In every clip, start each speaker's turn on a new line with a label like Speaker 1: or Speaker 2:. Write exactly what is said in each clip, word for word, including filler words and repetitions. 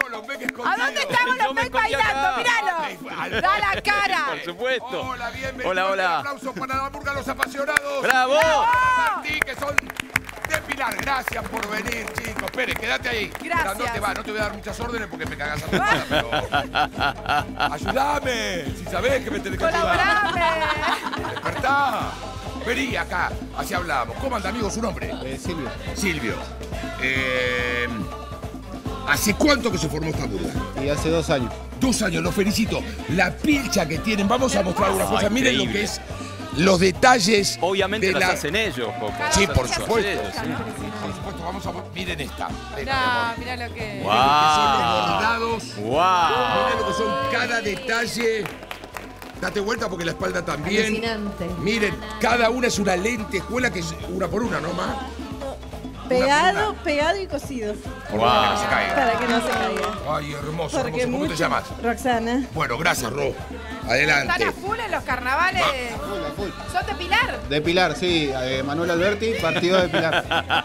Speaker 1: tenemos los peques escondidos.
Speaker 2: ¿A dónde estamos los peques bailando? ¡Míralo! ¡Da la cara!
Speaker 3: Por supuesto.
Speaker 1: Hola, bienvenidos.
Speaker 3: Hola, hola.
Speaker 1: Un aplauso para la murga Los Apasionados.
Speaker 3: ¡Bravo!
Speaker 1: Martí, que son de Pilar. Gracias por venir, chicos. Espere, quédate ahí.
Speaker 2: Gracias.
Speaker 1: No te va, no te voy a dar muchas órdenes porque me cagás a tu cara, pero... ¡Ayúdame! Si sabés que me tenés que ayudar.
Speaker 2: ¡Colaborame!
Speaker 1: ¡Despertá! Vení acá, así hablamos. ¿Cómo anda, amigo, su nombre?
Speaker 4: Eh, Silvio.
Speaker 1: Silvio. Eh, ¿Hace cuánto que se formó esta murga?
Speaker 4: Y hace dos años.
Speaker 1: Dos años, los felicito. La pilcha que tienen, vamos a mostrar una cosa.
Speaker 3: Ay,
Speaker 1: Miren lo
Speaker 3: increíble.
Speaker 1: que es los detalles.
Speaker 3: Obviamente
Speaker 1: de
Speaker 3: las
Speaker 1: la...
Speaker 3: hacen ellos, Coco.
Speaker 1: Sí,
Speaker 3: Las
Speaker 1: por
Speaker 3: hacen
Speaker 1: supuesto.
Speaker 3: ellos, sí.
Speaker 1: Por supuesto, vamos a... Miren esta. Ven, mi
Speaker 2: No,
Speaker 1: amor.
Speaker 2: mirá lo que...
Speaker 3: Guau.
Speaker 1: Miren lo que son los bordados.
Speaker 3: ¡Wow!
Speaker 1: Miren lo que son cada detalle. Date vuelta porque la espalda también.
Speaker 5: Alucinante.
Speaker 1: Miren, cada una es una lentejuela que es una por una, ¿no, más?
Speaker 5: Pegado, pegado y cosido.
Speaker 1: Por
Speaker 3: Wow.
Speaker 1: una que no se caiga.
Speaker 5: Para que no se caiga.
Speaker 1: Ay, hermoso,
Speaker 5: Porque
Speaker 1: hermoso. ¿Cómo te
Speaker 5: mucho-
Speaker 1: llamas?
Speaker 5: Roxana.
Speaker 1: Bueno, gracias, Ro.
Speaker 2: ¿Están
Speaker 1: Adelante.
Speaker 2: a full en los carnavales?
Speaker 4: Full, a full.
Speaker 2: ¿Son de Pilar?
Speaker 4: De Pilar, sí. eh, Manuel Alberti, partido de Pilar.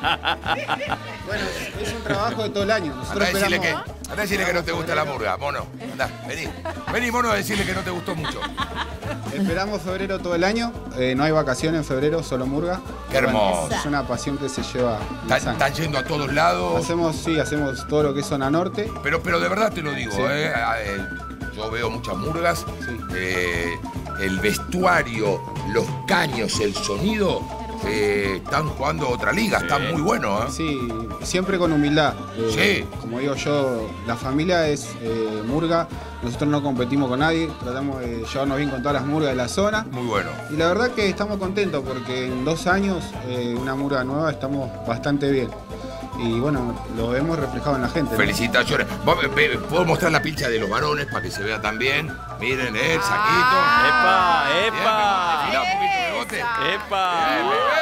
Speaker 4: Bueno, es un trabajo de todo el año. Nosotros
Speaker 1: Andá a decirle que,
Speaker 4: esperamos...
Speaker 1: andá a decirle que no te gusta la murga, mono. Andá, vení. Vení, mono, a decirle que no te gustó mucho.
Speaker 4: Esperamos febrero todo el año. eh, no hay vacaciones en febrero, solo murga.
Speaker 1: Qué hermoso.
Speaker 4: Es una pasión que se lleva en la
Speaker 1: Están,
Speaker 4: sangre.
Speaker 1: están yendo a todos lados.
Speaker 4: Hacemos, sí, hacemos todo lo que es zona norte.
Speaker 1: Pero, pero de verdad te lo digo,
Speaker 4: Sí.
Speaker 1: ¿eh? Eh, Yo veo muchas murgas.
Speaker 4: Sí.
Speaker 1: eh, el vestuario, los caños, el sonido, eh, están jugando otra liga. Están muy buenos, ¿eh?
Speaker 4: Sí, siempre con humildad. Eh,
Speaker 1: Sí.
Speaker 4: Como digo yo, la familia es eh, murga. Nosotros no competimos con nadie. Tratamos de llevarnos bien con todas las murgas de la zona.
Speaker 1: Muy bueno.
Speaker 4: Y la verdad que estamos contentos porque en dos años, eh, una murga nueva, estamos bastante bien. Y bueno, lo vemos reflejado en la gente, ¿no?
Speaker 1: Felicitaciones. Vamos, ve- ¿Puedo mostrar la pincha de los varones para que se vea también? Miren, eh, el saquito.
Speaker 3: ¡Epa!
Speaker 1: Bien,
Speaker 3: ¡Epa!
Speaker 1: desfilá un poquito de bote.
Speaker 2: Esa.
Speaker 3: ¡Epa!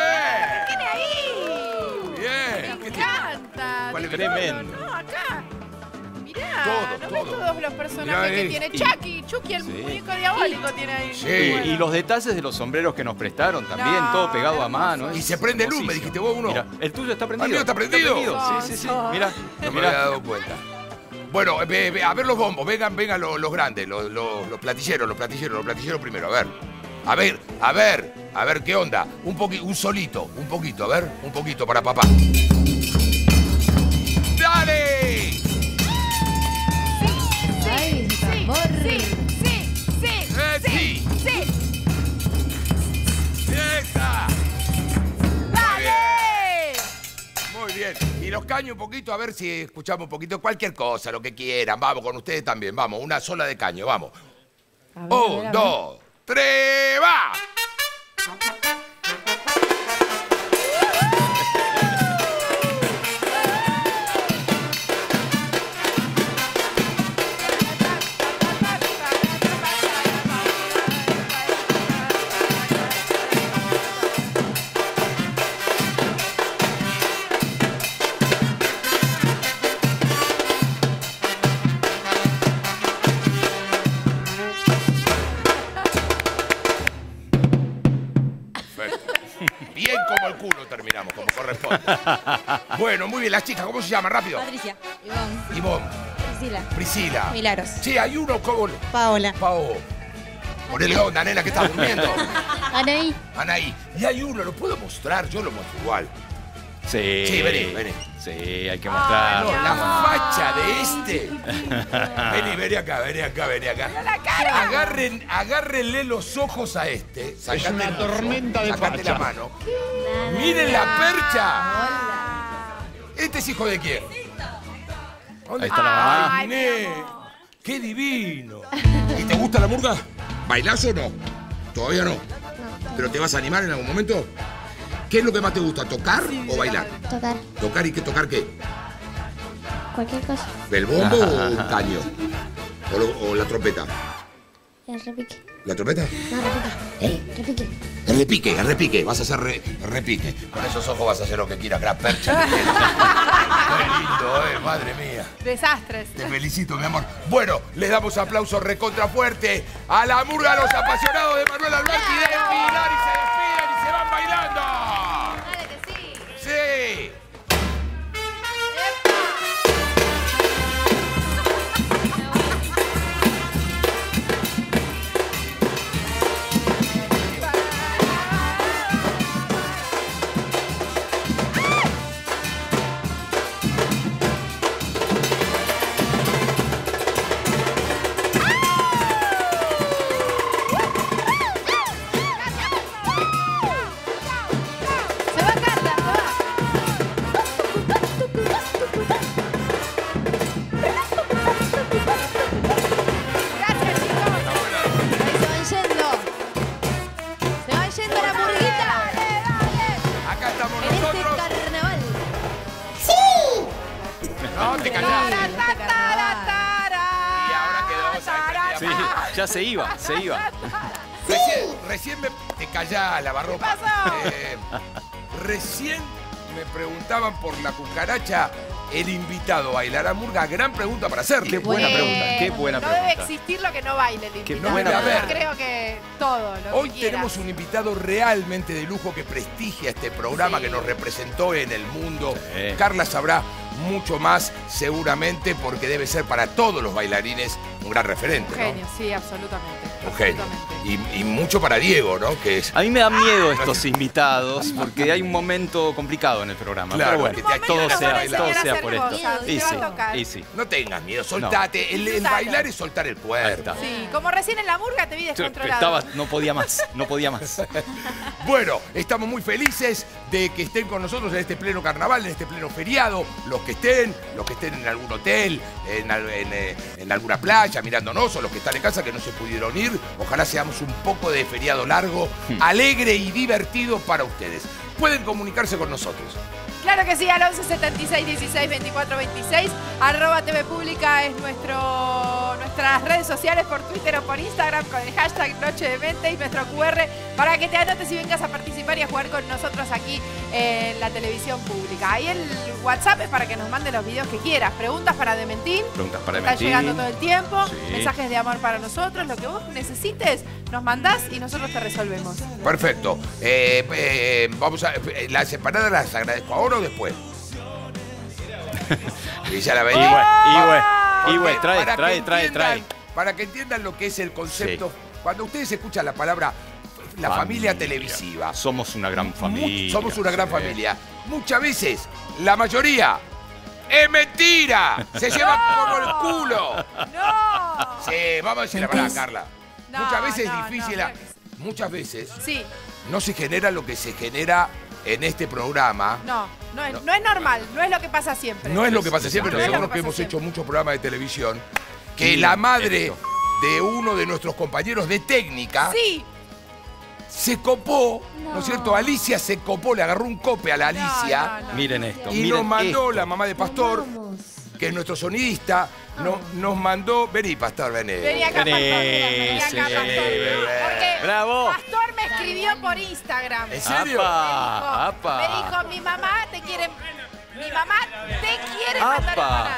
Speaker 1: Bien,
Speaker 2: ¿Qué tiene ahí?
Speaker 1: bien.
Speaker 2: Me
Speaker 1: ¿Qué tiene?
Speaker 2: encanta.
Speaker 1: ¿Cuál es?
Speaker 3: Tremendo.
Speaker 2: No, acá. Mirá,
Speaker 1: Todo,
Speaker 2: ¿no
Speaker 1: todo.
Speaker 2: ves todos los personajes
Speaker 1: Mirá,
Speaker 2: que
Speaker 1: eh.
Speaker 2: tiene?
Speaker 3: Y-
Speaker 2: Chucky, Chucky, el
Speaker 3: Sí.
Speaker 2: muñeco diabólico tiene ahí.
Speaker 1: Sí.
Speaker 2: Muy bueno.
Speaker 3: Y los detalles de los sombreros que nos prestaron también,
Speaker 2: No,
Speaker 3: todo pegado a
Speaker 2: hermoso.
Speaker 3: mano.
Speaker 1: Y
Speaker 3: es
Speaker 1: se prende luz, me
Speaker 3: hermosísimo.
Speaker 1: dijiste vos uno.
Speaker 3: Mira, el tuyo está prendido.
Speaker 1: ¿El mío está prendido?
Speaker 3: Sí, sí, sí.
Speaker 2: Son.
Speaker 3: Mira,
Speaker 1: No me había
Speaker 3: mira.
Speaker 1: dado cuenta. Bueno, ve- ve- a ver los bombos, vengan, vengan los, los grandes, los, los- los platilleros, los platilleros, los platilleros primero, a ver. A ver, a ver, a ver qué onda. Un poquito, un solito, un poquito, a ver, un poquito para papá. ¡Dale!
Speaker 5: Ay,
Speaker 2: Sí,
Speaker 5: tambor.
Speaker 2: sí, sí, sí,
Speaker 1: Eh,
Speaker 2: sí, sí.
Speaker 1: ¡Esa!
Speaker 2: ¡Dale!
Speaker 1: Muy bien. Y los caños un poquito, a ver si escuchamos un poquito cualquier cosa, lo que quieran. Vamos, con ustedes también, vamos, una sola de caño, vamos.
Speaker 5: A ver, a ver, a
Speaker 1: Un,
Speaker 5: ver.
Speaker 1: dos, tres, va. Perfecto. Bien como el culo terminamos, como corresponde. Bueno, muy bien, las chicas, ¿cómo se llaman? Rápido.
Speaker 6: Patricia, Ivonne,
Speaker 1: Ivonne,
Speaker 6: Priscila,
Speaker 1: Priscila.
Speaker 6: Milagros,
Speaker 1: Sí, hay uno, ¿cómo?
Speaker 6: Paola,
Speaker 1: Pao. Ponele onda, nena, que estás durmiendo.
Speaker 6: Anaí,
Speaker 1: Anaí. Y hay uno, ¿lo puedo mostrar? Yo lo muestro igual.
Speaker 3: Sí.
Speaker 1: Sí, vení, vení.
Speaker 3: Sí, hay que
Speaker 1: No,
Speaker 3: mostrarlo.
Speaker 1: la facha de este. Vení, vení acá, vení acá, vení acá.
Speaker 2: la cara!
Speaker 1: Agarren, agárrenle los ojos a este. Sacate
Speaker 7: una
Speaker 1: el ojo,
Speaker 7: tormenta de
Speaker 1: sacate
Speaker 7: facha.
Speaker 1: la mano. Miren la percha. ¿Este es hijo de quién? ¿Dónde
Speaker 3: Ahí está la mamá.
Speaker 1: Ay, Inés. ¡Qué divino! ¿Y te gusta la murga? ¿Bailás o no? Todavía no. ¿Pero te vas a animar en algún momento? ¿Qué es lo que más te gusta, tocar o bailar?
Speaker 6: tocar,
Speaker 1: ¿Tocar y qué tocar qué?
Speaker 6: cualquier cosa,
Speaker 1: ¿El bombo o un caño? ¿O, lo- o la trompeta?
Speaker 6: el repique,
Speaker 1: ¿La trompeta?
Speaker 6: no, repique,
Speaker 1: ¿Eh?
Speaker 6: repique,
Speaker 1: El repique, el repique. Vas a hacer re- repique. Con esos ojos vas a hacer lo que quieras, gran percha. que tienes. Qué lindo, eh, madre mía.
Speaker 2: Desastres.
Speaker 1: Te felicito, mi amor. Bueno, les damos aplausos recontra fuerte a la murga, a los apasionados de Manuel Alberti de Pilar y se despiden y se van bailando.
Speaker 2: Dale que sí.
Speaker 1: Sí.
Speaker 2: ¡Epa!
Speaker 3: Sí, ya se iba, se iba.
Speaker 1: Recién, recién me... Te callás, lavarropa.
Speaker 2: ¿Qué pasó?
Speaker 1: Eh, recién me preguntaban por la cucaracha. El invitado bailará murga. Gran pregunta para hacerle.
Speaker 3: Qué buena
Speaker 2: Eh,
Speaker 3: pregunta, qué buena
Speaker 2: no
Speaker 3: pregunta.
Speaker 2: debe existir lo que no baile el invitado.
Speaker 3: Qué buena
Speaker 2: Yo
Speaker 1: pregunta.
Speaker 2: creo que todo lo
Speaker 1: Hoy
Speaker 2: que quieras.
Speaker 1: tenemos un invitado realmente de lujo que prestigia este programa,
Speaker 2: Sí.
Speaker 1: que nos representó en el mundo.
Speaker 3: Sí.
Speaker 1: Carla sabrá mucho más seguramente porque debe ser para todos los bailarines un gran referente,
Speaker 2: Un
Speaker 1: ¿no?
Speaker 2: genio, sí, absolutamente.
Speaker 1: Un genio.
Speaker 2: absolutamente.
Speaker 1: Y, y mucho para Diego, ¿no? Que es...
Speaker 3: A mí me dan miedo estos invitados porque hay un momento complicado en el programa.
Speaker 1: Claro,
Speaker 3: pero
Speaker 1: que
Speaker 3: bueno,
Speaker 1: te
Speaker 3: todo
Speaker 1: activan a
Speaker 3: sea,
Speaker 1: bailar.
Speaker 3: todo
Speaker 2: Enseñar a
Speaker 3: sea
Speaker 2: hacer
Speaker 3: por esto.
Speaker 2: cosas,
Speaker 3: Y
Speaker 2: te va
Speaker 3: sí,
Speaker 2: a tocar.
Speaker 3: y sí.
Speaker 1: No tengas miedo, soltate. El, el
Speaker 2: Disfrutalo.
Speaker 1: bailar es soltar el
Speaker 3: Ahí
Speaker 1: cuerpo.
Speaker 3: está.
Speaker 2: Sí, como recién en la murga te vi descontrolado.
Speaker 3: Estaba, no podía más, no podía más.
Speaker 1: Bueno, estamos muy felices de que estén con nosotros en este pleno carnaval, en este pleno feriado. Los que estén, los que estén en algún hotel, en, al- en, eh, en alguna playa mirándonos, o los que están en casa que no se pudieron ir. Ojalá seamos un poco de feriado largo, alegre y divertido para ustedes. Pueden comunicarse con nosotros.
Speaker 2: Claro que sí, al once setenta y seis dieciséis veinticuatro veintiséis. Arroba T V Pública es nuestro, nuestras redes sociales por Twitter o por Instagram con el hashtag Noche de Mente y nuestro Q R para que te anotes y vengas a participar y a jugar con nosotros aquí en la televisión pública. Ahí el WhatsApp es para que nos mande los videos que quieras. Preguntas para Dementín.
Speaker 3: Preguntas para
Speaker 2: Están
Speaker 3: Dementín.
Speaker 2: llegando todo el tiempo.
Speaker 3: Sí.
Speaker 2: Mensajes de amor para nosotros. Lo que vos necesites, nos mandás y nosotros te resolvemos.
Speaker 1: Perfecto. Eh, eh, vamos a. eh, ¿Las empanadas las agradezco ahora o después? Y ya la
Speaker 3: Y
Speaker 1: veis.
Speaker 3: güey, y güey,
Speaker 1: Porque
Speaker 3: y güey, trae,
Speaker 1: para que
Speaker 3: trae, trae,
Speaker 1: entiendan-
Speaker 3: trae.
Speaker 1: Para que entiendan lo que es el concepto. Cuando ustedes escuchan la palabra la familia, televisiva,
Speaker 3: Somos una gran
Speaker 1: mu-
Speaker 3: familia.
Speaker 1: somos una gran
Speaker 3: Sí.
Speaker 1: familia. Muchas veces, la mayoría, es mentira. Se llevan por el culo.
Speaker 2: ¡No!
Speaker 1: Sí, vamos a decir la verdad, Carla.
Speaker 2: No,
Speaker 1: muchas veces
Speaker 2: no,
Speaker 1: es difícil.
Speaker 2: no,
Speaker 1: a-
Speaker 2: creo que sí.
Speaker 1: Muchas veces
Speaker 2: Sí,
Speaker 1: no se genera lo que se genera en este programa.
Speaker 2: no, no es, no es normal, no es lo que pasa siempre.
Speaker 1: No es lo que pasa siempre,
Speaker 2: No es lo
Speaker 1: nosotros
Speaker 2: que
Speaker 1: que
Speaker 2: pasa
Speaker 1: hemos
Speaker 2: siempre.
Speaker 1: hecho muchos programas de televisión, que
Speaker 3: Sí,
Speaker 1: la madre
Speaker 3: esto.
Speaker 1: de uno de nuestros compañeros de técnica
Speaker 2: Sí,
Speaker 1: se copó, ¿no,
Speaker 6: No.
Speaker 1: es cierto? Alicia se copó, le agarró un cope a la Alicia
Speaker 2: no, no.
Speaker 3: Miren esto,
Speaker 1: y
Speaker 3: miren
Speaker 1: nos mandó,
Speaker 3: esto.
Speaker 1: la mamá de Pastor,
Speaker 5: Vamos.
Speaker 1: que es nuestro sonidista, no- nos mandó, vení Pastor, vení.
Speaker 2: vení acá, Pastor, mira, vení acá,
Speaker 3: Sí,
Speaker 2: Pastor. Porque
Speaker 3: Bravo.
Speaker 2: Pastor me escribió por Instagram.
Speaker 1: ¿En serio?
Speaker 3: Apa,
Speaker 2: Me
Speaker 3: apa.
Speaker 2: dijo, mi mamá te quiere... Mi mamá te quiere mandar
Speaker 3: Apa.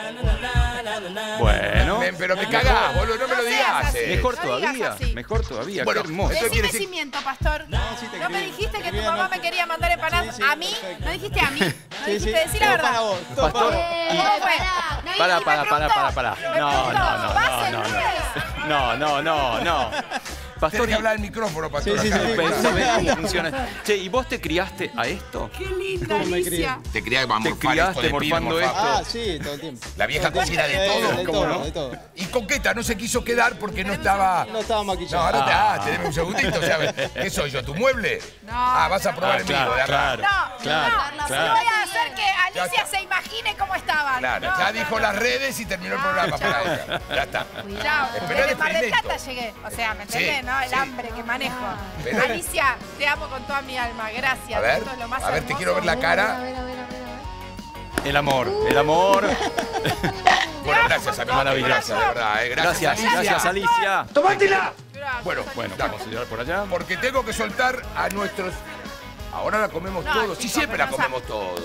Speaker 2: empanadas.
Speaker 3: Bueno.
Speaker 1: Me- pero me cagás, boludo, no me
Speaker 2: No
Speaker 1: lo
Speaker 2: seas
Speaker 1: digas.
Speaker 2: así.
Speaker 1: eh.
Speaker 3: Mejor
Speaker 2: No digas
Speaker 3: todavía,
Speaker 2: así.
Speaker 3: mejor todavía,
Speaker 1: Bueno,
Speaker 3: qué hermoso.
Speaker 1: eso quiere
Speaker 2: Decime
Speaker 1: decir-
Speaker 2: si miento, Pastor. No,
Speaker 4: sí te
Speaker 2: me
Speaker 4: quería-
Speaker 2: dijiste
Speaker 4: te
Speaker 2: que tu
Speaker 4: quería
Speaker 2: mamá
Speaker 4: no-
Speaker 2: me quería mandar empanadas
Speaker 4: Sí, sí,
Speaker 2: a mí.
Speaker 4: perfecto.
Speaker 2: No dijiste a mí. No
Speaker 4: Sí,
Speaker 2: dijiste,
Speaker 4: sí,
Speaker 2: decí la
Speaker 4: todo
Speaker 2: verdad.
Speaker 4: para vos, todo
Speaker 3: Pastor.
Speaker 4: para vos.
Speaker 2: ¿Cómo fue?
Speaker 3: Para,
Speaker 2: Y me
Speaker 3: para, para,
Speaker 2: preguntó,
Speaker 3: para, para.
Speaker 2: me
Speaker 3: No,
Speaker 2: preguntó,
Speaker 3: no, no,
Speaker 2: ¿vas
Speaker 3: no,
Speaker 2: el
Speaker 3: no,
Speaker 2: lunes?
Speaker 3: no. No, no, no, no.
Speaker 1: Tenés
Speaker 3: Pastor,
Speaker 1: que hablar al micrófono, Pastor.
Speaker 4: Sí, sí,
Speaker 1: acá.
Speaker 4: sí,
Speaker 3: ¿sabés
Speaker 4: sí.
Speaker 3: cómo funciona? Che, ¿y vos te criaste a esto?
Speaker 2: Qué linda,
Speaker 4: ¿Cómo me
Speaker 2: Alicia.
Speaker 1: Te criás a
Speaker 3: Te
Speaker 1: morfar esto
Speaker 3: criaste
Speaker 1: de pibe,
Speaker 3: morfando
Speaker 1: morfar.
Speaker 3: esto.
Speaker 4: Ah, sí, todo el tiempo.
Speaker 1: La vieja
Speaker 4: Todo el
Speaker 1: cocina de
Speaker 4: tiempo.
Speaker 1: todo,
Speaker 4: Eh, de
Speaker 1: ¿cómo
Speaker 4: todo,
Speaker 1: no?
Speaker 4: de todo.
Speaker 1: Y Coqueta no se quiso quedar porque no estaba...
Speaker 4: No estaba
Speaker 1: No,
Speaker 4: maquillado.
Speaker 1: ahora te,
Speaker 3: Ah.
Speaker 1: ah, teneme un segundito, ¿sabes? ¿Qué soy yo, tu mueble?
Speaker 2: No,
Speaker 1: Ah, vas a
Speaker 2: no.
Speaker 1: probar
Speaker 3: Ah,
Speaker 1: en vivo,
Speaker 3: claro,
Speaker 1: de acá.
Speaker 3: claro.
Speaker 2: No,
Speaker 3: Claro,
Speaker 2: no,
Speaker 3: claro.
Speaker 2: no voy a hacer que
Speaker 1: Ya
Speaker 2: Alicia
Speaker 1: está.
Speaker 2: se imagine cómo estaban.
Speaker 1: Claro,
Speaker 2: No,
Speaker 1: ya
Speaker 2: no,
Speaker 1: dijo
Speaker 2: no.
Speaker 1: las redes y terminó el
Speaker 2: Ah,
Speaker 1: programa
Speaker 2: chao.
Speaker 1: para ella. Ya está.
Speaker 2: Chao.
Speaker 1: Esperá
Speaker 2: Desde
Speaker 1: el
Speaker 2: Mar del
Speaker 1: experimento.
Speaker 2: Plata llegué. O sea, ¿me entendés,
Speaker 1: Sí,
Speaker 2: no? El
Speaker 1: sí.
Speaker 2: hambre que manejo.
Speaker 1: Esperá el-
Speaker 2: Alicia, te amo con toda mi alma. Gracias.
Speaker 1: A ver,
Speaker 2: Esto es lo más
Speaker 1: a ver, te
Speaker 2: hermoso.
Speaker 1: quiero ver la
Speaker 5: A ver,
Speaker 1: cara.
Speaker 5: a ver, a ver, a ver, a ver.
Speaker 3: El amor, el amor.
Speaker 1: Bueno, gracias, amigo.
Speaker 3: Maravilloso.
Speaker 1: Gracias, de verdad. eh. Gracias,
Speaker 3: Gracias,
Speaker 1: Alicia.
Speaker 3: gracias, Alicia.
Speaker 2: Gracias,
Speaker 1: Bueno,
Speaker 2: Alicia.
Speaker 3: Bueno,
Speaker 1: Dame.
Speaker 3: vamos a llevar por allá.
Speaker 1: Porque tengo que soltar a nuestros... Ahora la comemos
Speaker 2: No,
Speaker 1: todos. Sí,
Speaker 2: chicos,
Speaker 1: siempre la
Speaker 2: pero no
Speaker 1: comemos todos.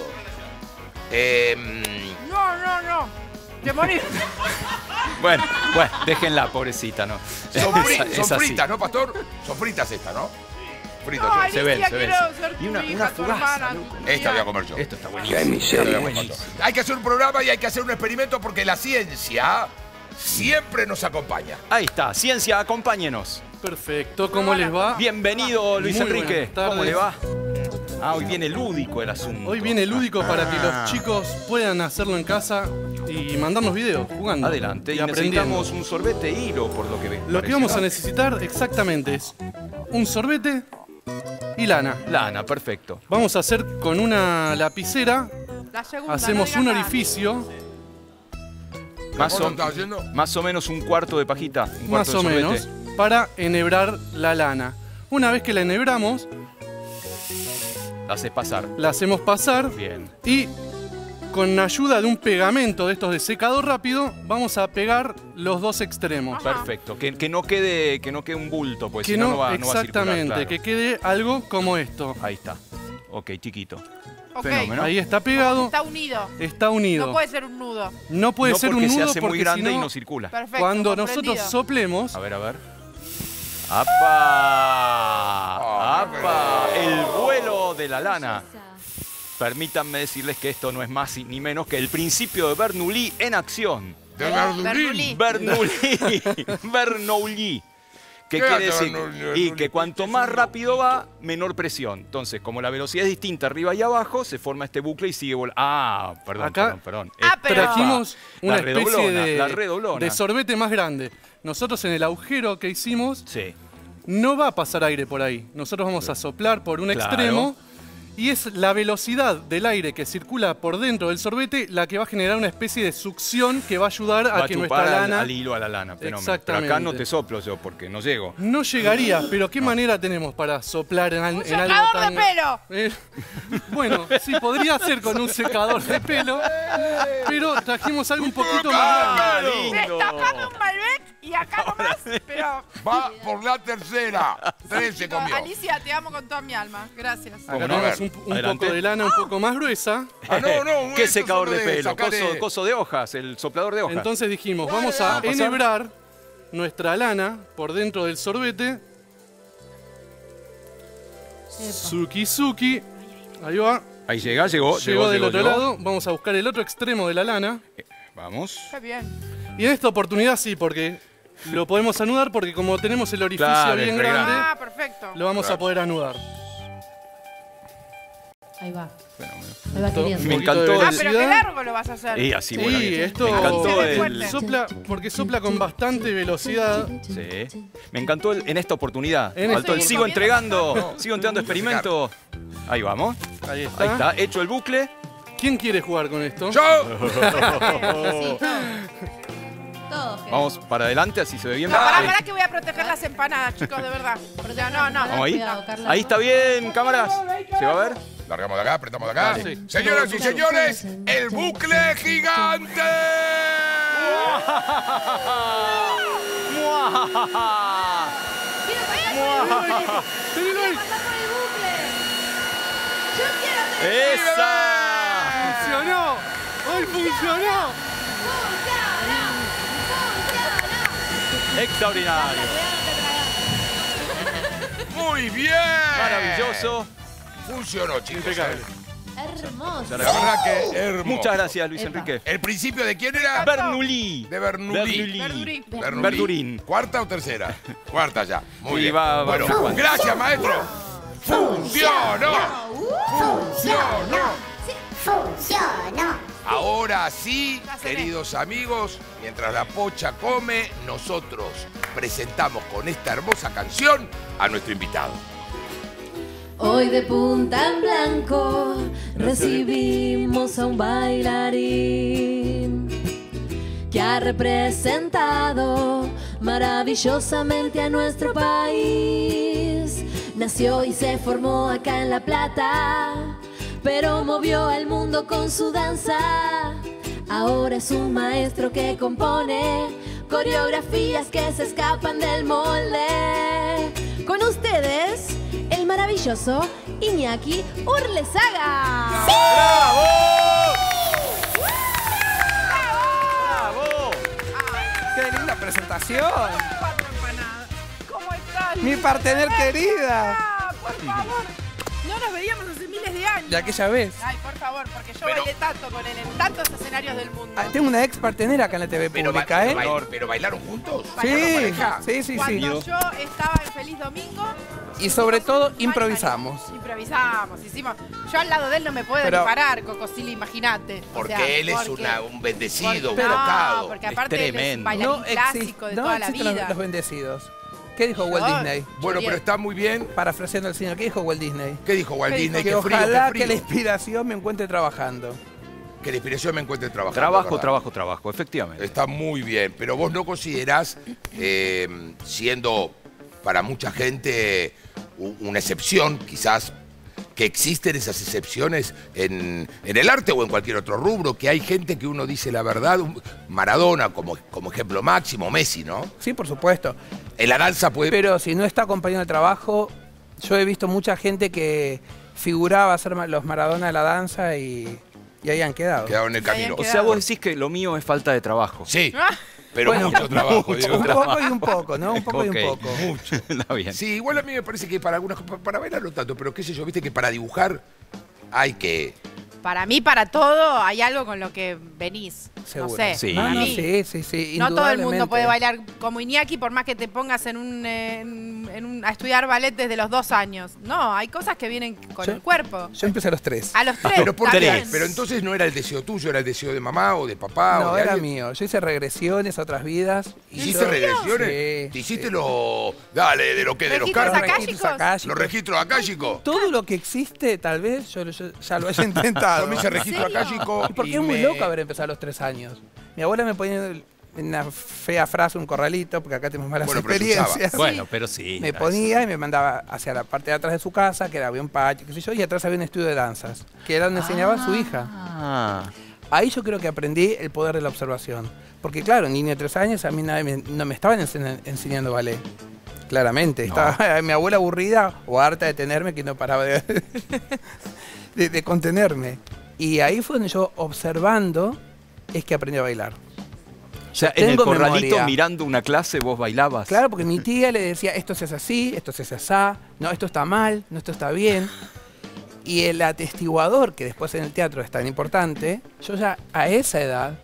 Speaker 1: Eh,
Speaker 2: No, no, no. Te morís.
Speaker 3: Bueno, bueno, déjenla, pobrecita, ¿no?
Speaker 1: son fri-
Speaker 3: Es-
Speaker 1: son
Speaker 3: es así.
Speaker 1: fritas, ¿no, Pastor? Son fritas estas, ¿no? Fritas.
Speaker 2: No,
Speaker 1: sí.
Speaker 3: se ven,
Speaker 2: Alicia,
Speaker 3: se ven,
Speaker 2: quiero
Speaker 3: se-
Speaker 2: ser
Speaker 3: y
Speaker 2: tu
Speaker 3: una-
Speaker 2: hija,
Speaker 3: una
Speaker 2: tu
Speaker 3: fugaza,
Speaker 2: hermana,
Speaker 3: loco.
Speaker 2: tu
Speaker 1: Esta
Speaker 2: tía.
Speaker 1: voy a comer yo.
Speaker 3: Esto está buenísimo. Está buenísimo.
Speaker 1: Hay que hacer un programa y hay que hacer un experimento porque la ciencia siempre nos acompaña.
Speaker 3: Ahí está, ciencia, acompáñenos.
Speaker 7: Perfecto, ¿cómo les va?
Speaker 3: Bienvenido, Luis
Speaker 7: Muy
Speaker 3: Enrique.
Speaker 7: buenas tardes.
Speaker 3: ¿Cómo le va? Ah, hoy viene lúdico el asunto.
Speaker 7: Hoy viene lúdico para que
Speaker 3: Ah.
Speaker 7: los chicos puedan hacerlo en casa y mandarnos videos jugando.
Speaker 3: Adelante, y,
Speaker 7: y aprendiendo.
Speaker 3: necesitamos un sorbete hilo, por lo que ve.
Speaker 7: Lo que vamos a necesitar exactamente es un sorbete y lana.
Speaker 3: Lana, perfecto.
Speaker 7: Vamos a hacer con una lapicera,
Speaker 2: La segunda,
Speaker 7: hacemos
Speaker 2: no
Speaker 7: un
Speaker 2: digas nada.
Speaker 7: orificio,
Speaker 3: Más
Speaker 1: ¿Cómo
Speaker 3: o,
Speaker 1: lo estás haciendo?
Speaker 3: más o menos un cuarto de pajita. Un
Speaker 7: más
Speaker 3: cuarto
Speaker 7: o
Speaker 3: de
Speaker 7: menos,
Speaker 3: sorbete.
Speaker 7: para enhebrar la lana. Una vez que la enhebramos,
Speaker 3: La haces pasar.
Speaker 7: la hacemos pasar
Speaker 3: Bien.
Speaker 7: y con ayuda de un pegamento de estos de secador rápido, vamos a pegar los dos extremos.
Speaker 2: Ajá.
Speaker 3: Perfecto. Que, que, no quede, que no quede un bulto, pues
Speaker 7: Que
Speaker 3: si no,
Speaker 7: no,
Speaker 3: no va, no va a circular.
Speaker 7: exactamente,
Speaker 3: Claro.
Speaker 7: que quede algo como esto.
Speaker 3: Ahí está. Ok, chiquito.
Speaker 2: Ok.
Speaker 3: Fenómeno.
Speaker 7: Ahí está pegado,
Speaker 2: Está unido.
Speaker 7: está unido.
Speaker 2: No puede ser un nudo.
Speaker 7: No puede
Speaker 3: no
Speaker 7: ser
Speaker 3: porque
Speaker 7: un nudo
Speaker 3: se hace
Speaker 7: porque
Speaker 3: muy grande
Speaker 7: si no,
Speaker 3: y no circula.
Speaker 2: Perfecto.
Speaker 7: cuando
Speaker 2: comprendido.
Speaker 7: nosotros soplemos,
Speaker 3: A ver, a ver. ¡Apa! ¡Apa! El vuelo de la lana. Permítanme decirles que esto no es más ni menos que el principio de Bernoulli en acción.
Speaker 1: De
Speaker 2: Bernoulli.
Speaker 1: Bernoulli.
Speaker 3: Bernoulli. Bernoulli. ¿Qué
Speaker 1: ¿Qué
Speaker 3: quiere
Speaker 1: hace
Speaker 3: decir?
Speaker 1: Bernoulli?
Speaker 3: Y que cuanto más rápido va, menor presión. Entonces, como la velocidad es distinta arriba y abajo, se forma este bucle y sigue volando. Ah, perdón,
Speaker 7: Acá
Speaker 3: perdón, perdón.
Speaker 2: Ah, pero-
Speaker 7: trajimos
Speaker 3: La
Speaker 7: una especie
Speaker 3: redoblona,
Speaker 7: de,
Speaker 3: la redoblona.
Speaker 7: de sorbete más grande. Nosotros en el agujero que hicimos,
Speaker 3: Sí.
Speaker 7: no va a pasar aire por ahí. Nosotros vamos a soplar por un
Speaker 3: Claro.
Speaker 7: extremo y es la velocidad del aire que circula por dentro del sorbete la que va a generar una especie de succión que va a ayudar a
Speaker 3: Va a
Speaker 7: que
Speaker 3: chupar
Speaker 7: nuestra
Speaker 3: al,
Speaker 7: lana
Speaker 3: al hilo, a la lana. Fenómeno. Pero
Speaker 7: Exactamente.
Speaker 3: acá no te soplo yo porque no llego.
Speaker 7: no llegaría. Pero ¿qué manera tenemos para soplar en, al-
Speaker 2: ¡Un
Speaker 7: en algo
Speaker 2: secador
Speaker 7: tan...
Speaker 2: de pelo!
Speaker 7: Eh, bueno, sí, podría ser con un secador de pelo, pero trajimos algo un poquito más grande.
Speaker 3: lindo!
Speaker 2: Destapame un Malbec y acá nomás. Pero.
Speaker 1: Va por la tercera. Tres se
Speaker 2: Chicos,
Speaker 1: comió.
Speaker 2: Alicia, te amo con toda mi alma. Gracias.
Speaker 7: Acá
Speaker 3: ¿Cómo no?
Speaker 7: tenemos
Speaker 3: A ver,
Speaker 7: un, un
Speaker 3: adelante.
Speaker 7: poco de lana un poco más gruesa.
Speaker 1: Ah, no, no.
Speaker 3: ¿Qué
Speaker 1: esto
Speaker 3: secador
Speaker 1: solo
Speaker 3: de pelo?
Speaker 1: sacarle-
Speaker 3: Coso, coso de hojas, el soplador de hojas.
Speaker 7: Entonces dijimos, vamos a
Speaker 3: ¿A pasar?
Speaker 7: enhebrar nuestra lana por dentro del sorbete. Suki suki. Ahí va.
Speaker 3: Ahí llega, llegó,
Speaker 7: Llegó
Speaker 3: llegó,
Speaker 7: del
Speaker 3: llegó,
Speaker 7: otro
Speaker 3: llegó.
Speaker 7: lado. Vamos a buscar el otro extremo de la lana.
Speaker 3: Vamos.
Speaker 2: Qué bien.
Speaker 7: Y en esta oportunidad sí, porque lo podemos anudar porque como tenemos el orificio
Speaker 3: Claro,
Speaker 7: bien
Speaker 3: es re
Speaker 7: grande,
Speaker 2: Ah, perfecto.
Speaker 7: lo vamos a poder anudar.
Speaker 5: Ahí va.
Speaker 3: Fenómeno.
Speaker 5: Ahí va
Speaker 7: Esto-
Speaker 5: queriendo.
Speaker 7: un
Speaker 3: Me
Speaker 7: poquito de
Speaker 3: encantó
Speaker 2: Ah,
Speaker 3: el-
Speaker 2: pero qué
Speaker 7: velocidad.
Speaker 2: largo lo vas a hacer.
Speaker 3: Y así,
Speaker 7: Sí,
Speaker 3: bueno. bien.
Speaker 7: esto
Speaker 3: Me encantó
Speaker 2: Se ve
Speaker 3: el...
Speaker 2: fuerte.
Speaker 7: sopla, porque sopla con bastante velocidad.
Speaker 3: Sí. Me encantó el- en esta oportunidad.
Speaker 7: En
Speaker 3: Faltó el
Speaker 2: esta-
Speaker 3: sigo entregando, sigo entregando experimentos. Ahí vamos.
Speaker 7: Ahí está.
Speaker 3: Ahí está, hecho el bucle.
Speaker 7: ¿Quién quiere jugar con esto?
Speaker 1: ¡Yo!
Speaker 5: Sí, todo. Todo, Fede.
Speaker 3: Vamos para adelante, así se ve bien.
Speaker 2: No, pará,
Speaker 3: Ahí.
Speaker 2: pará que voy a proteger las empanadas, chicos, de verdad. O sea, no, no.
Speaker 3: Vamos ahí.
Speaker 5: Cuidado, Carla.
Speaker 3: Ahí está bien, cámaras. ¿Se va a ver?
Speaker 1: Largamos de acá, apretamos de acá.
Speaker 7: Dale.
Speaker 1: Señoras y señores, el bucle gigante.
Speaker 7: ¡Tenelo ahí!
Speaker 5: ¡Pasar por el bucle! ¡Yo quiero tener
Speaker 3: ¡Esa!
Speaker 7: ¡Funcionó! ¡Hoy funcionó!
Speaker 5: ¡Funciona! ¡Funciona!
Speaker 3: Extraordinario.
Speaker 1: Muy bien.
Speaker 3: Maravilloso.
Speaker 1: Funcionó, chicos.
Speaker 7: Impecable.
Speaker 5: Hermoso.
Speaker 1: La verdad que hermoso.
Speaker 3: Muchas gracias, Luis
Speaker 5: Epa.
Speaker 3: Enrique.
Speaker 1: ¿El principio de quién era?
Speaker 3: Bernoulli.
Speaker 1: De Bernoulli.
Speaker 3: Bernoulli.
Speaker 2: Verdurí.
Speaker 3: Verdurín.
Speaker 1: ¿Cuarta o tercera? Cuarta ya. Muy
Speaker 3: Sí,
Speaker 1: bien.
Speaker 3: va- va
Speaker 1: bueno,
Speaker 3: unas cuantas.
Speaker 1: gracias, maestro. ¡Funcionó! ¡Funcionó!
Speaker 6: Funcionó.
Speaker 1: Ahora sí,
Speaker 2: Ya se ve.
Speaker 1: queridos amigos, mientras la pocha come, nosotros presentamos con esta hermosa canción a nuestro invitado.
Speaker 5: Hoy de punta en blanco recibimos a un bailarín que ha representado maravillosamente a nuestro país. Nació y se formó acá en La Plata, pero movió el mundo con su danza. Ahora es un maestro que compone coreografías que se escapan del molde. Con ustedes, el maravilloso Iñaki Urlezaga.
Speaker 3: ¡Bravo! ¡Bravo!
Speaker 8: ¡Qué linda presentación!
Speaker 2: Cuatro empanadas. ¿Cómo estás?
Speaker 8: ¡Mi partener querida!
Speaker 2: Ah, por favor. No nos veíamos hace miles de años.
Speaker 8: De aquella vez.
Speaker 2: Ay, por favor, porque yo
Speaker 1: Pero-
Speaker 2: bailé tanto con él en tantos escenarios del mundo.
Speaker 8: Ah, tengo una ex partener acá en la T V
Speaker 1: Pero, ba-
Speaker 8: pública, ¿eh?
Speaker 1: pero, pero bailaron juntos.
Speaker 8: Sí,
Speaker 1: ¿Bailaron pareja?
Speaker 8: sí, sí, sí.
Speaker 2: Cuando yo estaba en Feliz Domingo.
Speaker 8: Y sobre todo,
Speaker 2: hicimos
Speaker 8: improvisamos.
Speaker 2: bailarines. Improvisamos, hicimos. Yo al lado de él no me puedo
Speaker 8: Pero-
Speaker 2: ni parar, Cocosili, imagínate. O
Speaker 1: Porque
Speaker 2: sea,
Speaker 1: él es
Speaker 2: porque-
Speaker 1: una- un bendecido, un
Speaker 2: porque-
Speaker 1: tocado.
Speaker 2: No, porque
Speaker 3: Es
Speaker 2: aparte él es un
Speaker 3: tremendo.
Speaker 2: bailarín
Speaker 8: No,
Speaker 2: clásico de
Speaker 8: no
Speaker 2: toda la
Speaker 8: existen
Speaker 2: vida.
Speaker 8: los, los bendecidos. ¿Qué dijo Walt
Speaker 2: Yo-
Speaker 8: Disney?
Speaker 1: Bueno, pero está muy bien.
Speaker 8: Parafraseando al señor, ¿qué dijo Walt Disney?
Speaker 1: ¿Qué dijo Walt
Speaker 2: ¿Qué
Speaker 1: Disney?
Speaker 8: Que
Speaker 1: Qué frío,
Speaker 8: ojalá
Speaker 1: qué frío.
Speaker 8: que la inspiración me encuentre trabajando.
Speaker 1: Que la inspiración me encuentre trabajando.
Speaker 3: Trabajo,
Speaker 1: ¿verdad?
Speaker 3: trabajo, trabajo, efectivamente.
Speaker 1: Está muy bien, pero vos no considerás, eh, siendo para mucha gente u- una excepción, quizás que existen esas excepciones en, en el arte o en cualquier otro rubro, que hay gente que uno dice la verdad, un- Maradona como, como ejemplo máximo, Messi, ¿no?
Speaker 8: Sí, por supuesto.
Speaker 1: En la danza puede...
Speaker 8: Pero si no está acompañado de trabajo, yo he visto mucha gente que figuraba ser ma- los Maradona de la danza y, y ahí han quedado.
Speaker 1: quedado en el
Speaker 2: Ahí han
Speaker 1: camino.
Speaker 3: O sea,
Speaker 2: quedado.
Speaker 3: vos decís que lo mío es falta de trabajo.
Speaker 1: Sí,
Speaker 2: Ah.
Speaker 1: pero
Speaker 8: Bueno,
Speaker 1: mucho trabajo, digo.
Speaker 8: Un poco y un poco, ¿no? Un poco
Speaker 3: Ok.
Speaker 8: y un poco.
Speaker 1: Mucho.
Speaker 3: Está bien.
Speaker 1: Sí, igual a mí me parece que para algunas cosas, para bailar no tanto, pero qué sé yo, viste que para dibujar hay que...
Speaker 2: Para mí, para todo, hay algo con lo que venís.
Speaker 8: Seguro.
Speaker 2: No sé.
Speaker 3: Sí.
Speaker 8: No,
Speaker 2: para
Speaker 8: no,
Speaker 2: mí.
Speaker 8: sí, sí, sí.
Speaker 2: No todo el mundo
Speaker 8: indudablemente.
Speaker 2: puede bailar como Iñaki, por más que te pongas en un, eh, en, en un- a estudiar ballet desde los dos años. No, hay cosas que vienen con
Speaker 8: Yo-
Speaker 2: el cuerpo.
Speaker 8: Yo empecé a los tres.
Speaker 2: A los tres.
Speaker 1: Pero ¿por qué?
Speaker 2: también.
Speaker 1: Pero entonces no era el deseo tuyo, era el deseo de mamá o de papá o
Speaker 8: No,
Speaker 1: de
Speaker 8: era
Speaker 1: alguien.
Speaker 8: mío. Yo hice regresiones a otras vidas. y
Speaker 1: ¿Hiciste
Speaker 8: yo-
Speaker 1: regresiones?
Speaker 8: Sí,
Speaker 1: ¿Te hiciste
Speaker 8: sí.
Speaker 1: lo... Dale, de lo que, de los
Speaker 2: ¿Registros
Speaker 1: carros?
Speaker 2: acá?
Speaker 8: Registros
Speaker 2: akáshicos?
Speaker 8: akáshicos.
Speaker 1: ¿Los registros akáshicos?
Speaker 8: Todo lo que existe, tal vez, yo, yo ya lo haya intentado.
Speaker 1: Yo me hice registro
Speaker 2: serio?
Speaker 1: akáshico
Speaker 8: Y porque
Speaker 1: y
Speaker 8: es muy
Speaker 1: me-
Speaker 8: loco haber empezado a los tres años. Mi abuela me ponía en una fea frase un corralito, porque acá tenemos malas
Speaker 1: Bueno, pero se usaba.
Speaker 8: experiencias.
Speaker 3: Bueno, pero sí.
Speaker 8: Me ponía y me mandaba hacia la parte de atrás de su casa, que era, había un patio, qué sé yo, y atrás había un estudio de danzas, que era donde enseñaba a su hija.
Speaker 3: Ah,
Speaker 8: Ahí yo creo que aprendí el poder de la observación. Porque claro, niño de tres años, a mí nadie me- no me estaban enseña- enseñando ballet. Claramente. Estaba mi abuela aburrida o harta de tenerme que no paraba de, de, de contenerme. Y ahí fue donde yo, observando, es que aprendí a bailar.
Speaker 3: o sea, en el
Speaker 8: Tengo
Speaker 3: corralito
Speaker 8: memoria.
Speaker 3: mirando una clase vos bailabas.
Speaker 8: Claro, porque mi tía le decía, esto se hace así, esto se hace así, no, esto está mal, no, esto está bien. Y el atestiguador, que después en el teatro es tan importante, yo ya a esa edad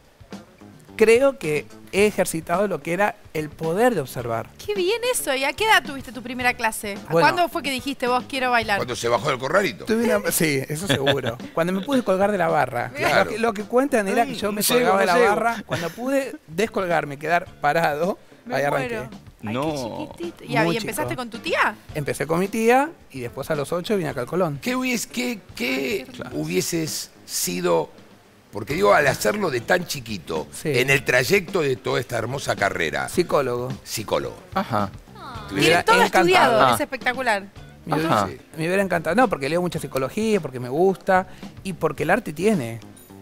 Speaker 8: creo que he ejercitado lo que era el poder de observar.
Speaker 2: Qué bien eso. ¿Y a qué edad tuviste tu primera clase? ¿A
Speaker 8: Bueno.
Speaker 2: ¿Cuándo fue que dijiste vos quiero bailar?
Speaker 1: Cuando se bajó del corralito.
Speaker 8: Tuve una- sí, eso seguro. Cuando me pude colgar de la barra.
Speaker 1: Claro.
Speaker 8: Lo, que, lo que cuentan era que yo me
Speaker 3: Mm, llego,
Speaker 8: colgaba de
Speaker 3: no
Speaker 8: la
Speaker 3: llego.
Speaker 8: barra. Cuando pude descolgarme, quedar parado,
Speaker 2: Me
Speaker 8: ahí arranqué.
Speaker 2: muero. Ay,
Speaker 3: No.
Speaker 2: qué chiquitito. ¿Y, ahí
Speaker 8: Muy
Speaker 2: empezaste
Speaker 8: chico.
Speaker 2: con tu tía?
Speaker 8: Empecé con mi tía y después a los ocho vine acá al Colón.
Speaker 1: ¿Qué, hubies, qué, qué hubieses sido, porque digo, al hacerlo de tan chiquito,
Speaker 8: Sí.
Speaker 1: en el trayecto de toda esta hermosa carrera,
Speaker 8: Psicólogo.
Speaker 1: psicólogo?
Speaker 3: Ajá.
Speaker 8: Me hubiera
Speaker 2: Tiene todo
Speaker 8: encantado.
Speaker 2: estudiado.
Speaker 3: Ah.
Speaker 2: Es espectacular.
Speaker 8: Me hubiera,
Speaker 3: Ajá.
Speaker 8: me hubiera encantado. No, porque leo mucha psicología, porque me gusta y porque el arte tiene.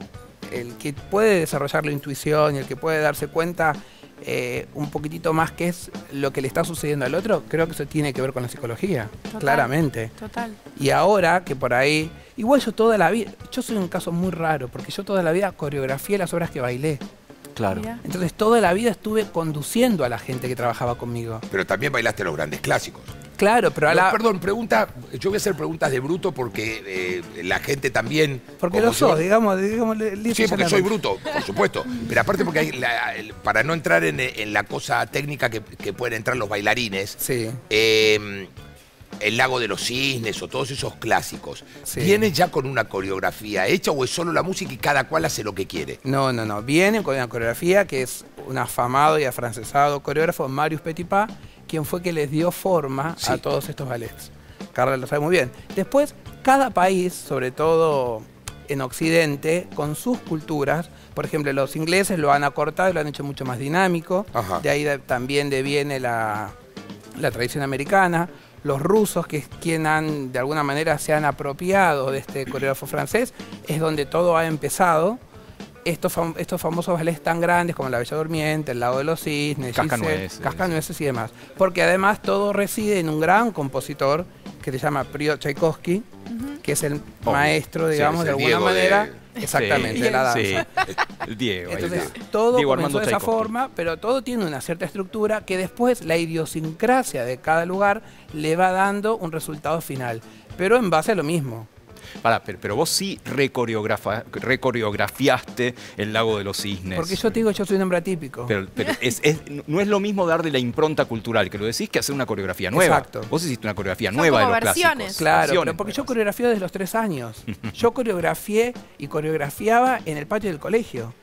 Speaker 8: El que puede desarrollar la intuición y el que puede darse cuenta eh, un poquitito más qué es lo que le está sucediendo al otro, creo que eso tiene que ver con la psicología.
Speaker 2: Total.
Speaker 8: Claramente.
Speaker 2: Total.
Speaker 8: Y ahora que por ahí, igual yo toda la vida, yo soy un caso muy raro, porque yo toda la vida coreografié las obras que bailé.
Speaker 3: Claro.
Speaker 2: Mirá.
Speaker 8: Entonces toda la vida estuve conduciendo a la gente que trabajaba conmigo.
Speaker 1: Pero también bailaste los grandes clásicos.
Speaker 8: Claro, pero a
Speaker 1: No,
Speaker 8: la...
Speaker 1: perdón, pregunta, yo voy a hacer preguntas de bruto porque eh, la gente también...
Speaker 8: Porque
Speaker 1: como
Speaker 8: lo
Speaker 1: yo-
Speaker 8: sos, digamos, digamos
Speaker 1: Sí, porque soy bruto, por supuesto. Pero aparte porque hay la- el- para no entrar en, en la cosa técnica que, que pueden entrar los bailarines,
Speaker 8: Sí.
Speaker 1: eh, el Lago de los Cisnes o todos esos clásicos,
Speaker 8: Sí.
Speaker 1: ¿viene ya con una coreografía hecha o es solo la música y cada cual hace lo que quiere?
Speaker 8: No, no, no. Vienen con una coreografía que es un afamado y afrancesado coreógrafo, Marius Petipa, quien fue que les dio forma
Speaker 1: Sí.
Speaker 8: a todos estos ballets. Carla lo sabe muy bien. Después, cada país, sobre todo en Occidente, con sus culturas, por ejemplo, los ingleses lo han acortado y lo han hecho mucho más dinámico.
Speaker 1: Ajá.
Speaker 8: De ahí de- también deviene la, la tradición americana. Los rusos, que es quien han, de alguna manera, se han apropiado de este coreógrafo francés, es donde todo ha empezado. Estos, fam- estos famosos ballets tan grandes como La Bella Durmiente, El Lago de los Cisnes,
Speaker 3: Cascanueces.
Speaker 8: Giselle, Cascanueces y demás. Porque además todo reside en un gran compositor que se llama Piotr Tchaikovsky, que es el maestro,
Speaker 1: Sí,
Speaker 8: digamos,
Speaker 1: es
Speaker 8: de
Speaker 1: el
Speaker 8: alguna
Speaker 1: Diego de-
Speaker 8: manera, exactamente,
Speaker 3: Sí,
Speaker 8: de la danza.
Speaker 3: sí. El Diego. ahí
Speaker 8: Entonces,
Speaker 3: está.
Speaker 8: todo
Speaker 3: Diego
Speaker 8: comenzó
Speaker 3: Armando
Speaker 8: de esa
Speaker 3: Tchaikovsky.
Speaker 8: forma, pero todo tiene una cierta estructura que después la idiosincrasia de cada lugar le va dando un resultado final, pero en base a lo mismo.
Speaker 3: Pará, pero, pero vos sí recoreografa- recoreografiaste el Lago de los Cisnes.
Speaker 8: Porque yo te digo, yo soy un hombre atípico.
Speaker 3: Pero, pero es- es- no es lo mismo darle la impronta cultural, que lo decís, que hacer una coreografía nueva.
Speaker 8: Exacto.
Speaker 3: Vos hiciste una coreografía
Speaker 2: Son
Speaker 3: nueva de
Speaker 2: como
Speaker 3: los
Speaker 2: versiones.
Speaker 3: clásicos.
Speaker 8: Claro,
Speaker 3: Versiones
Speaker 8: pero porque yo
Speaker 3: nuevas.
Speaker 8: coreografía desde los tres años. Yo coreografié y coreografiaba en el patio del colegio.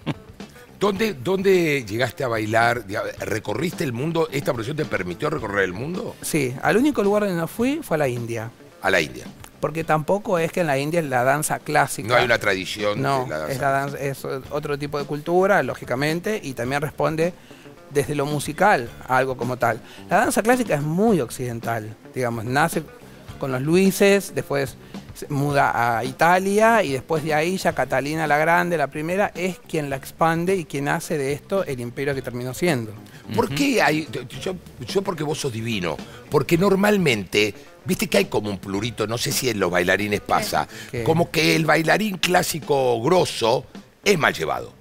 Speaker 1: ¿Dónde, ¿Dónde llegaste a bailar? Diga- ¿Recorriste el mundo? ¿Esta profesión te permitió recorrer el mundo?
Speaker 8: Sí, al único lugar donde no fui fue a la India.
Speaker 1: A la India.
Speaker 8: Porque tampoco es que en la India es la danza clásica.
Speaker 1: No hay una tradición
Speaker 8: No,
Speaker 1: de la danza.
Speaker 8: es, la danza- es otro tipo de cultura, lógicamente, y también responde desde lo musical a algo como tal. La danza clásica es muy occidental, digamos, nace con los Luises, después se muda a Italia y después de ahí ya Catalina la Grande, la primera, es quien la expande y quien hace de esto el imperio que terminó siendo.
Speaker 1: ¿Por qué hay...? Yo, yo porque vos sos divino. Porque normalmente, viste que hay como un plurito, no sé si en los bailarines pasa,
Speaker 8: ¿Qué?
Speaker 1: como que el bailarín clásico grosso es mal llevado.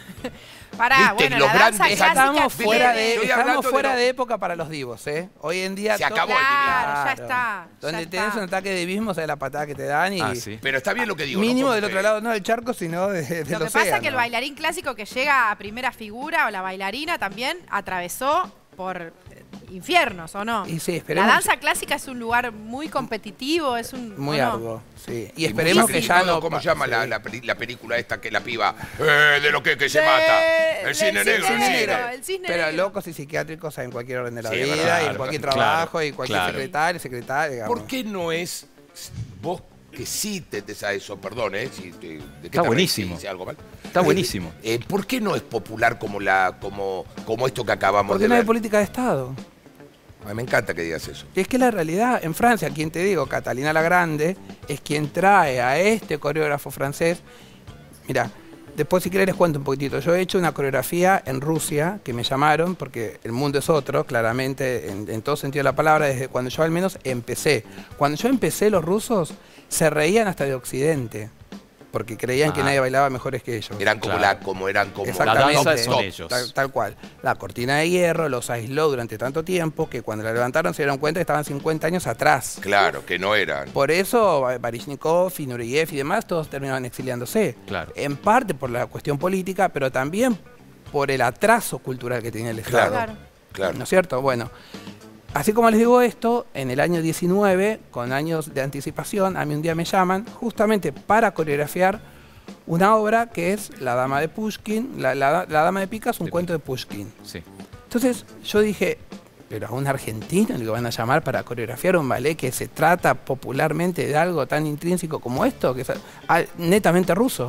Speaker 2: Pará,
Speaker 1: ¿Viste?
Speaker 2: bueno,
Speaker 1: Los
Speaker 2: la danza
Speaker 1: grandes-
Speaker 2: clásica
Speaker 8: Estamos fuera,
Speaker 2: tiene-
Speaker 8: de,
Speaker 1: Estoy
Speaker 8: estamos
Speaker 1: hablando de
Speaker 8: fuera
Speaker 1: lo-
Speaker 8: de época para los divos, ¿eh? Hoy en día...
Speaker 1: Se
Speaker 8: todo-
Speaker 1: acabó el
Speaker 2: Claro, ya
Speaker 8: Claro.
Speaker 2: está.
Speaker 8: Donde
Speaker 2: ya
Speaker 8: tenés
Speaker 2: está.
Speaker 8: un ataque de divismo, sabes la patada que te dan y...
Speaker 3: Ah, sí.
Speaker 1: Pero está bien lo que digo. ¿no?
Speaker 8: Mínimo
Speaker 1: Como
Speaker 8: del otro
Speaker 1: que-
Speaker 8: lado, no del charco, sino de, del
Speaker 2: Lo que
Speaker 8: océano.
Speaker 2: pasa es que el bailarín clásico que llega a primera figura o la bailarina también atravesó por eh, infiernos, ¿o no?
Speaker 8: Y sí,
Speaker 2: La
Speaker 8: esperemos
Speaker 2: danza clásica es un lugar muy competitivo, es un...
Speaker 8: Muy
Speaker 2: ¿o no?
Speaker 8: arduo, sí. Y
Speaker 1: Y
Speaker 8: esperemos
Speaker 1: mucho
Speaker 8: que ya
Speaker 1: criticado,
Speaker 8: no...
Speaker 1: ¿Cómo
Speaker 8: pa-
Speaker 1: se llama
Speaker 8: sí.
Speaker 1: la, la, peli- la película esta que la piba? Eh, de lo que, que se
Speaker 2: De-
Speaker 1: mata. El
Speaker 2: del
Speaker 1: cine negro, el
Speaker 2: cisne
Speaker 1: cine.
Speaker 2: negro, el cisne
Speaker 8: Pero
Speaker 2: negro.
Speaker 8: locos y psicóticos en cualquier orden de la
Speaker 1: Sí,
Speaker 8: vida,
Speaker 1: verdad,
Speaker 8: y en cualquier
Speaker 3: claro,
Speaker 8: trabajo, y cualquier
Speaker 3: claro.
Speaker 8: secretario, secretaria, digamos.
Speaker 1: ¿Por qué no es vos que sí tendés a eso? Perdón, ¿eh? Si te- ¿de qué
Speaker 3: Está
Speaker 1: te
Speaker 3: buenísimo.
Speaker 1: reís? ¿Hice algo mal?
Speaker 3: Está buenísimo.
Speaker 1: Eh, ¿Por qué no es popular como, la, como, como esto que acabamos
Speaker 8: Porque
Speaker 1: de
Speaker 8: no hay
Speaker 1: ver?
Speaker 8: política de Estado.
Speaker 1: Ay, me encanta que digas eso.
Speaker 8: Y es que la realidad, en Francia, quien te digo, Catalina la Grande, es quien trae a este coreógrafo francés. Mira, después si querés les cuento un poquitito. Yo he hecho una coreografía en Rusia, que me llamaron, porque el mundo es otro, claramente, en, en todo sentido de la palabra, desde cuando yo al menos empecé. Cuando yo empecé, los rusos se reían hasta de Occidente, porque creían que
Speaker 3: Ah.
Speaker 8: nadie bailaba mejores que ellos.
Speaker 1: Eran como
Speaker 3: Claro.
Speaker 1: la, como eran como
Speaker 8: Exactamente.
Speaker 3: La danza
Speaker 1: top,
Speaker 3: son
Speaker 1: top.
Speaker 3: ellos.
Speaker 8: Tal, tal cual. La cortina de hierro los aisló durante tanto tiempo que cuando la levantaron se dieron cuenta que estaban cincuenta años atrás.
Speaker 1: Claro, que no eran.
Speaker 8: Por eso Baryshnikov y Nureyev y demás todos terminaban exiliándose.
Speaker 3: Claro.
Speaker 8: En parte por la cuestión política, pero también por el atraso cultural que tenía el Estado.
Speaker 1: Claro, claro.
Speaker 8: ¿No es cierto? Bueno, así como les digo esto, en el año diecinueve, con años de anticipación, a mí un día me llaman justamente para coreografiar una obra que es La Dama de Pushkin, La, la- la Dama de Picas, un
Speaker 3: De
Speaker 8: cuento de Pushkin.
Speaker 3: Sí.
Speaker 8: Entonces yo dije, pero a un argentino le van a llamar para coreografiar un ballet que se trata popularmente de algo tan intrínseco como esto, que es ah, netamente ruso.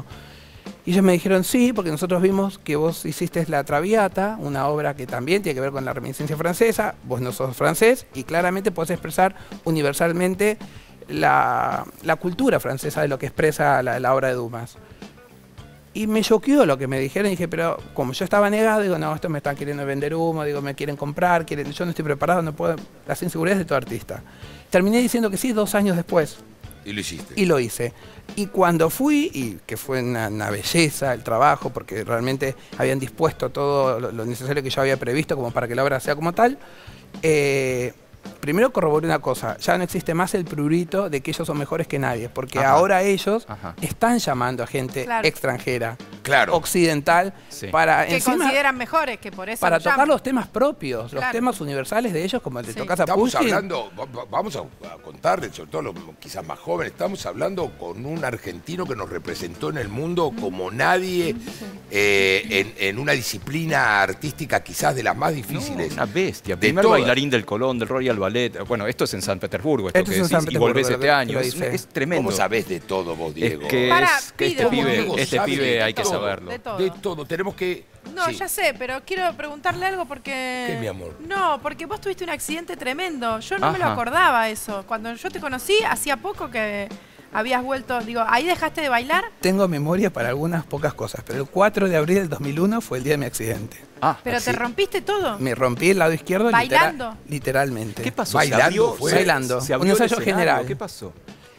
Speaker 8: Y ellos me dijeron, sí, porque nosotros vimos que vos hiciste La Traviata, una obra que también tiene que ver con la reminiscencia francesa, vos no sos francés y claramente podés expresar universalmente la, la cultura francesa de lo que expresa la, la obra de Dumas. Y me choqueó lo que me dijeron y dije, pero como yo estaba negado, digo, no, esto me están queriendo vender humo, digo, me quieren comprar, quieren, yo no estoy preparado, no puedo, las inseguridades de todo artista. Terminé diciendo que sí dos años después.
Speaker 1: Y lo hiciste.
Speaker 8: Y lo hice. Y cuando fui, y que fue una, una belleza el trabajo, porque realmente habían dispuesto todo lo, lo necesario que yo había previsto como para que la obra sea como tal, eh, primero corroboré una cosa, ya no existe más el prurito de que ellos son mejores que nadie, porque
Speaker 3: Ajá.
Speaker 8: ahora ellos
Speaker 3: Ajá.
Speaker 8: están llamando a gente
Speaker 2: Claro.
Speaker 8: extranjera,
Speaker 1: Claro.
Speaker 8: occidental,
Speaker 3: Sí.
Speaker 8: para
Speaker 2: Que
Speaker 8: encima...
Speaker 2: consideran mejores, que por eso
Speaker 8: Para
Speaker 2: lo
Speaker 8: tocar
Speaker 2: llaman.
Speaker 8: los temas propios, los
Speaker 2: Claro.
Speaker 8: temas universales de ellos, como el de
Speaker 2: Sí.
Speaker 8: tocas a
Speaker 1: Estamos
Speaker 8: Pushkin.
Speaker 1: hablando, va- va- vamos a, a contarles, sobre todo los quizás más jóvenes, estamos hablando con un argentino que nos representó en el mundo como nadie eh, en, en una disciplina artística quizás de las más
Speaker 3: No,
Speaker 1: difíciles.
Speaker 3: una bestia.
Speaker 1: De
Speaker 3: Primer
Speaker 1: todas.
Speaker 3: bailarín del Colón, del Royal Ballet. Bueno, esto es en San Petersburgo, esto
Speaker 8: Esto
Speaker 3: que
Speaker 8: es en
Speaker 3: decís,
Speaker 8: San
Speaker 3: y
Speaker 8: Petersburgo,
Speaker 3: volvés
Speaker 8: lo
Speaker 3: este
Speaker 8: que-
Speaker 3: año.
Speaker 8: lo
Speaker 3: Es,
Speaker 8: dice.
Speaker 3: es tremendo.
Speaker 1: ¿Cómo sabés de todo vos,
Speaker 3: Es
Speaker 1: Diego?
Speaker 3: que,
Speaker 2: Para,
Speaker 3: es que este
Speaker 2: pido.
Speaker 3: pibe,
Speaker 1: Diego
Speaker 3: este
Speaker 1: sabe
Speaker 3: pibe
Speaker 1: de
Speaker 3: hay que
Speaker 1: todo.
Speaker 3: saberlo.
Speaker 2: De todo.
Speaker 1: De todo, tenemos que...
Speaker 2: No,
Speaker 1: sí.
Speaker 2: ya sé, pero quiero preguntarle algo porque...
Speaker 1: ¿Qué, mi amor?
Speaker 2: No, porque vos tuviste un accidente tremendo. Yo no me lo
Speaker 3: Ajá.
Speaker 2: acordaba eso. Cuando yo te conocí, hacía poco que habías vuelto... Digo, ¿ahí dejaste de bailar?
Speaker 8: Tengo memoria para algunas pocas cosas, pero el cuatro de abril del dos mil uno fue el día de mi accidente.
Speaker 3: Ah,
Speaker 2: ¿Pero te
Speaker 8: sí.
Speaker 2: rompiste todo?
Speaker 8: Me rompí el lado izquierdo litera-
Speaker 2: ¿Bailando?
Speaker 8: literalmente.
Speaker 3: ¿qué pasó?
Speaker 1: Bailando
Speaker 3: ¿Se abrió,
Speaker 1: fue.
Speaker 3: se-
Speaker 8: Bailando.
Speaker 3: se
Speaker 8: Un
Speaker 3: abrió el
Speaker 8: ensayo
Speaker 3: escenario?
Speaker 8: general.
Speaker 3: ¿Qué pasó?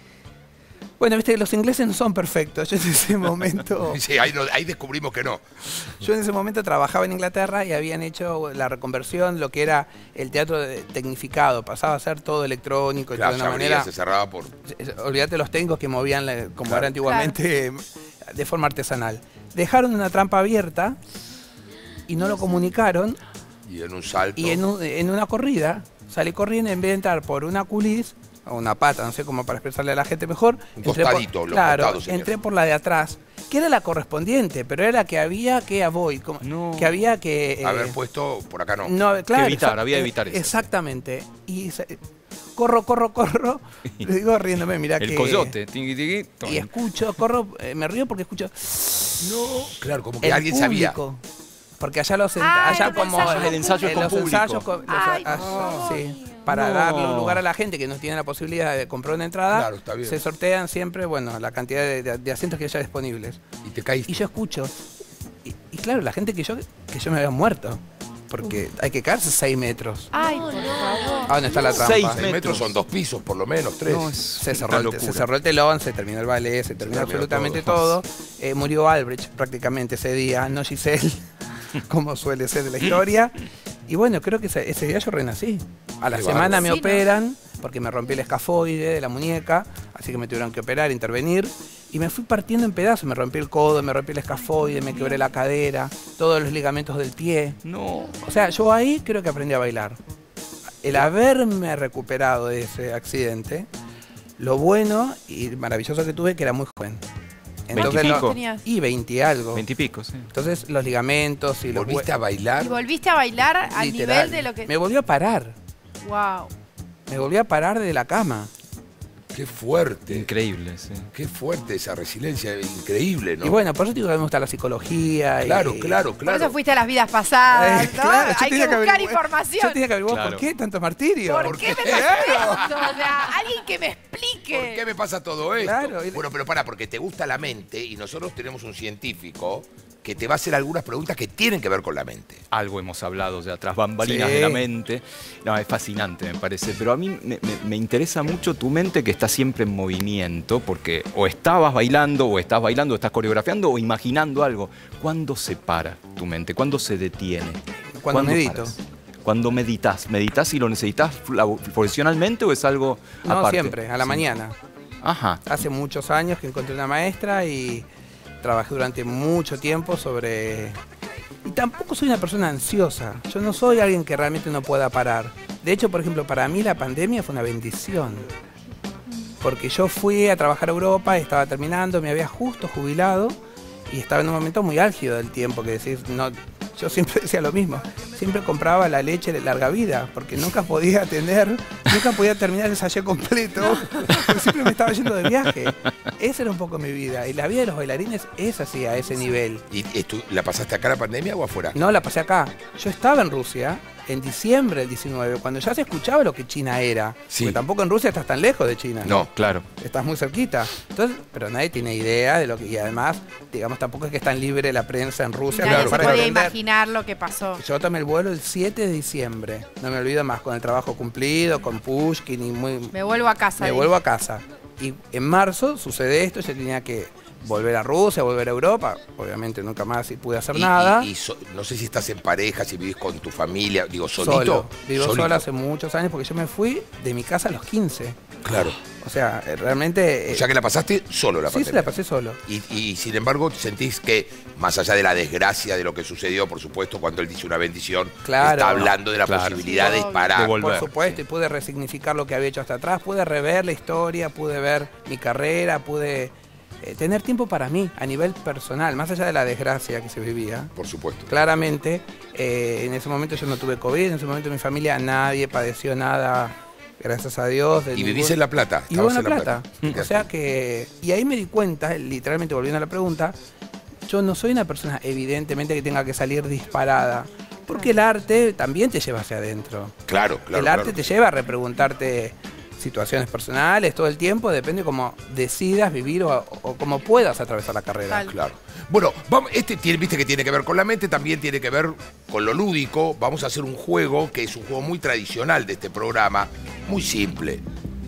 Speaker 8: Bueno, viste que los ingleses no son perfectos. Yo en ese momento,
Speaker 1: Sí, ahí, no- ahí descubrimos que no.
Speaker 8: yo en ese momento trabajaba en Inglaterra y habían hecho la reconversión, lo que era el teatro de- tecnificado. Pasaba a ser todo electrónico y
Speaker 1: Claro,
Speaker 8: de
Speaker 1: se
Speaker 8: una
Speaker 1: abría,
Speaker 8: manera.
Speaker 1: se cerraba por...
Speaker 8: Olvídate los técnicos que movían la- como
Speaker 1: Claro.
Speaker 8: era antiguamente de forma artesanal. Dejaron una trampa abierta y no lo comunicaron.
Speaker 1: Y en un salto...
Speaker 8: Y en, un- en una corrida, salí corriendo en vez de entrar por una culis, o una pata, no sé cómo para expresarle a la gente mejor.
Speaker 1: Un
Speaker 8: entré
Speaker 1: costadito,
Speaker 8: por,
Speaker 1: los
Speaker 8: claro,
Speaker 1: costados, señor.
Speaker 8: entré por la de atrás, que era la correspondiente, pero era la que había que avoid, como-
Speaker 3: No.
Speaker 8: que había que... eh,
Speaker 1: Haber puesto por acá no.
Speaker 8: no, claro,
Speaker 3: evitar,
Speaker 8: exact-
Speaker 3: había que evitar eso.
Speaker 8: Exactamente. Y se- corro, corro, corro, le digo riéndome, mira
Speaker 3: El
Speaker 8: que...
Speaker 3: coyote. Tiqui, tiqui, tom.
Speaker 8: Y escucho, corro, eh, me río porque escucho...
Speaker 1: No, claro, como que
Speaker 8: el
Speaker 1: alguien sabía.
Speaker 8: público. Porque allá los
Speaker 2: Ah,
Speaker 8: allá
Speaker 2: el
Speaker 8: como
Speaker 2: ensayo
Speaker 3: el ensayo
Speaker 8: en
Speaker 3: con
Speaker 8: los
Speaker 3: público.
Speaker 8: ensayos con- los-
Speaker 2: Ay,
Speaker 8: ah,
Speaker 2: por favor.
Speaker 8: sí. para
Speaker 3: No.
Speaker 8: darle lugar a la gente que no tiene la posibilidad de comprar una entrada,
Speaker 1: Claro, está bien.
Speaker 8: se sortean siempre, bueno, la cantidad de, de- de asientos que haya disponibles.
Speaker 1: Y te caíste.
Speaker 8: Y yo escucho, y, y claro, la gente que yo, que yo me había muerto, porque hay que caerse seis metros.
Speaker 2: Ay, por favor.
Speaker 8: ¿A dónde está la trampa?
Speaker 3: Seis
Speaker 1: Seis metros son dos pisos, por lo menos, tres.
Speaker 3: No, es
Speaker 8: Se
Speaker 3: una
Speaker 8: cerró, el,
Speaker 3: locura.
Speaker 8: se cerró el telón, se terminó el ballet, se terminó
Speaker 1: terminó
Speaker 8: absolutamente
Speaker 3: todo.
Speaker 8: todo. Eh, murió Albrecht prácticamente ese día, no Giselle, como suele ser de la historia. Y bueno, creo que ese, ese día yo renací. A la
Speaker 1: Qué
Speaker 8: semana
Speaker 1: bárbaro.
Speaker 8: me
Speaker 2: Sí, ¿no?
Speaker 8: operan, porque me rompí el escafoide de la muñeca, así que me tuvieron que operar, intervenir. Y me fui partiendo en pedazos, me rompí el codo, me rompí el escafoide, me quebré la cadera, todos los ligamentos del pie.
Speaker 3: No.
Speaker 8: O sea, yo ahí creo que aprendí a bailar. El haberme recuperado de ese accidente, lo bueno y maravilloso que tuve que era muy joven.
Speaker 3: Veintipico.
Speaker 8: lo-
Speaker 2: Tenías.
Speaker 8: y veinte algo.
Speaker 3: Veintipico, sí.
Speaker 8: Entonces los ligamentos y los
Speaker 1: ¿Volviste
Speaker 8: hue-
Speaker 1: a bailar?
Speaker 2: Y volviste a bailar al
Speaker 8: literal,
Speaker 2: nivel de lo que...
Speaker 8: me volvió a parar.
Speaker 2: Wow.
Speaker 8: Me volví a parar de la cama.
Speaker 1: Qué fuerte.
Speaker 3: Increíble, sí.
Speaker 1: Qué fuerte esa resiliencia, increíble, ¿no?
Speaker 8: Y bueno, por eso digo que me gusta la psicología.
Speaker 1: claro,
Speaker 8: y-
Speaker 1: claro,
Speaker 2: Por
Speaker 1: claro.
Speaker 2: eso fuiste a las vidas pasadas,
Speaker 8: Eh,
Speaker 2: ¿no?
Speaker 8: claro, yo
Speaker 2: Hay que
Speaker 8: tenía
Speaker 2: buscar
Speaker 8: averiguar- Yo
Speaker 2: información.
Speaker 8: tenía que averiguar
Speaker 3: Claro.
Speaker 8: por qué tanto martirio.
Speaker 2: ¿Por,
Speaker 1: ¿Por
Speaker 2: qué
Speaker 1: qué?
Speaker 2: me pasa esto? O sea, alguien que me explique.
Speaker 1: ¿Por qué me pasa todo esto?
Speaker 8: Claro, y-
Speaker 1: Bueno, pero para, porque te gusta la mente y nosotros tenemos un científico que te va a hacer algunas preguntas que tienen que ver con la mente.
Speaker 3: Algo hemos hablado ya tras bambalinas
Speaker 8: Sí.
Speaker 3: de la mente. No, es fascinante, me parece. Pero a mí me, me- me interesa mucho tu mente que está siempre en movimiento, porque o estabas bailando, o estás bailando, o estás coreografiando, o imaginando algo. ¿Cuándo se para tu mente? ¿Cuándo se detiene?
Speaker 8: Cuando
Speaker 3: ¿Cuándo
Speaker 8: medito.
Speaker 3: paras? Cuando meditas. ¿Meditas y lo necesitas fla- profesionalmente o es algo
Speaker 8: No,
Speaker 3: aparte?
Speaker 8: siempre, a la
Speaker 3: Sí.
Speaker 8: mañana.
Speaker 3: Ajá.
Speaker 8: Hace muchos años que encontré una maestra y trabajé durante mucho tiempo sobre... Y tampoco soy una persona ansiosa. Yo no soy alguien que realmente no pueda parar. De hecho, por ejemplo, para mí la pandemia fue una bendición. Porque yo fui a trabajar a Europa, estaba terminando, me había justo jubilado y estaba en un momento muy álgido del tiempo, que decir, no, yo siempre decía lo mismo, siempre compraba la leche de larga vida, porque nunca podía tener, nunca podía terminar el sachet completo, porque siempre me estaba yendo de viaje. Esa era un poco mi vida, y la vida de los bailarines es así, a ese nivel.
Speaker 1: ¿Y estu- la pasaste acá la pandemia o afuera?
Speaker 8: No, la pasé acá. Yo estaba en Rusia en diciembre del diecinueve, cuando ya se escuchaba lo que China era.
Speaker 1: Sí.
Speaker 8: Porque tampoco en Rusia estás tan lejos de China.
Speaker 1: No.
Speaker 3: Claro.
Speaker 8: Estás muy cerquita. Entonces, pero nadie tiene idea de lo que... Y además, digamos, tampoco es que es tan libre la prensa en Rusia.
Speaker 2: Nadie
Speaker 8: como
Speaker 2: se
Speaker 8: para
Speaker 2: podía
Speaker 8: entender.
Speaker 2: imaginar lo que pasó.
Speaker 8: Yo tomé el vuelo el siete de diciembre. No me olvido más, con el trabajo cumplido, con Pushkin y muy...
Speaker 2: Me vuelvo a casa.
Speaker 8: Me
Speaker 2: dijo.
Speaker 8: vuelvo a casa. Y en marzo sucede esto, yo tenía que volver a Rusia, volver a Europa. Obviamente nunca más pude hacer
Speaker 1: Y-
Speaker 8: nada.
Speaker 1: y- y so- no sé si estás en pareja, si vivís con tu familia, digo, solito.
Speaker 8: Solo. Vivo
Speaker 1: Solito.
Speaker 8: solo hace muchos años porque yo me fui de mi casa a los quince.
Speaker 1: Claro.
Speaker 8: O sea, eh, realmente... eh,
Speaker 1: O sea que la pasaste solo la
Speaker 8: sí,
Speaker 1: pandemia.
Speaker 8: se la pasé solo.
Speaker 1: Y, y, sin embargo, sentís que, más allá de la desgracia de lo que sucedió, por supuesto, cuando él dice una bendición,
Speaker 8: Claro.
Speaker 1: está hablando de las
Speaker 3: Claro.
Speaker 1: posibilidades
Speaker 2: Sí,
Speaker 1: para...
Speaker 3: De volver.
Speaker 8: Por supuesto, y pude resignificar lo que había hecho hasta atrás, pude rever la historia, pude ver mi carrera, pude eh, tener tiempo para mí a nivel personal, más allá de la desgracia que se vivía.
Speaker 1: Por supuesto.
Speaker 8: Claramente, eh, en ese momento yo no tuve COVID, en ese momento mi familia nadie padeció nada, gracias a Dios. de
Speaker 1: Y
Speaker 8: ningún-
Speaker 1: vivís en La Plata.
Speaker 8: Y vivo en La
Speaker 1: estabas
Speaker 8: Plata. O sea que... Y ahí me di cuenta, literalmente volviendo a la pregunta, yo no soy una persona evidentemente que tenga que salir disparada. Porque el arte también te lleva hacia adentro.
Speaker 1: Claro, claro.
Speaker 8: el arte
Speaker 1: claro.
Speaker 8: te lleva a repreguntarte situaciones personales todo el tiempo, depende cómo decidas vivir o, o cómo puedas atravesar la carrera.
Speaker 2: Tal.
Speaker 1: Claro. Bueno, vamos, este tiene, viste que tiene que ver con la mente, también tiene que ver con lo lúdico. Vamos a hacer un juego que es un juego muy tradicional de este programa, muy simple.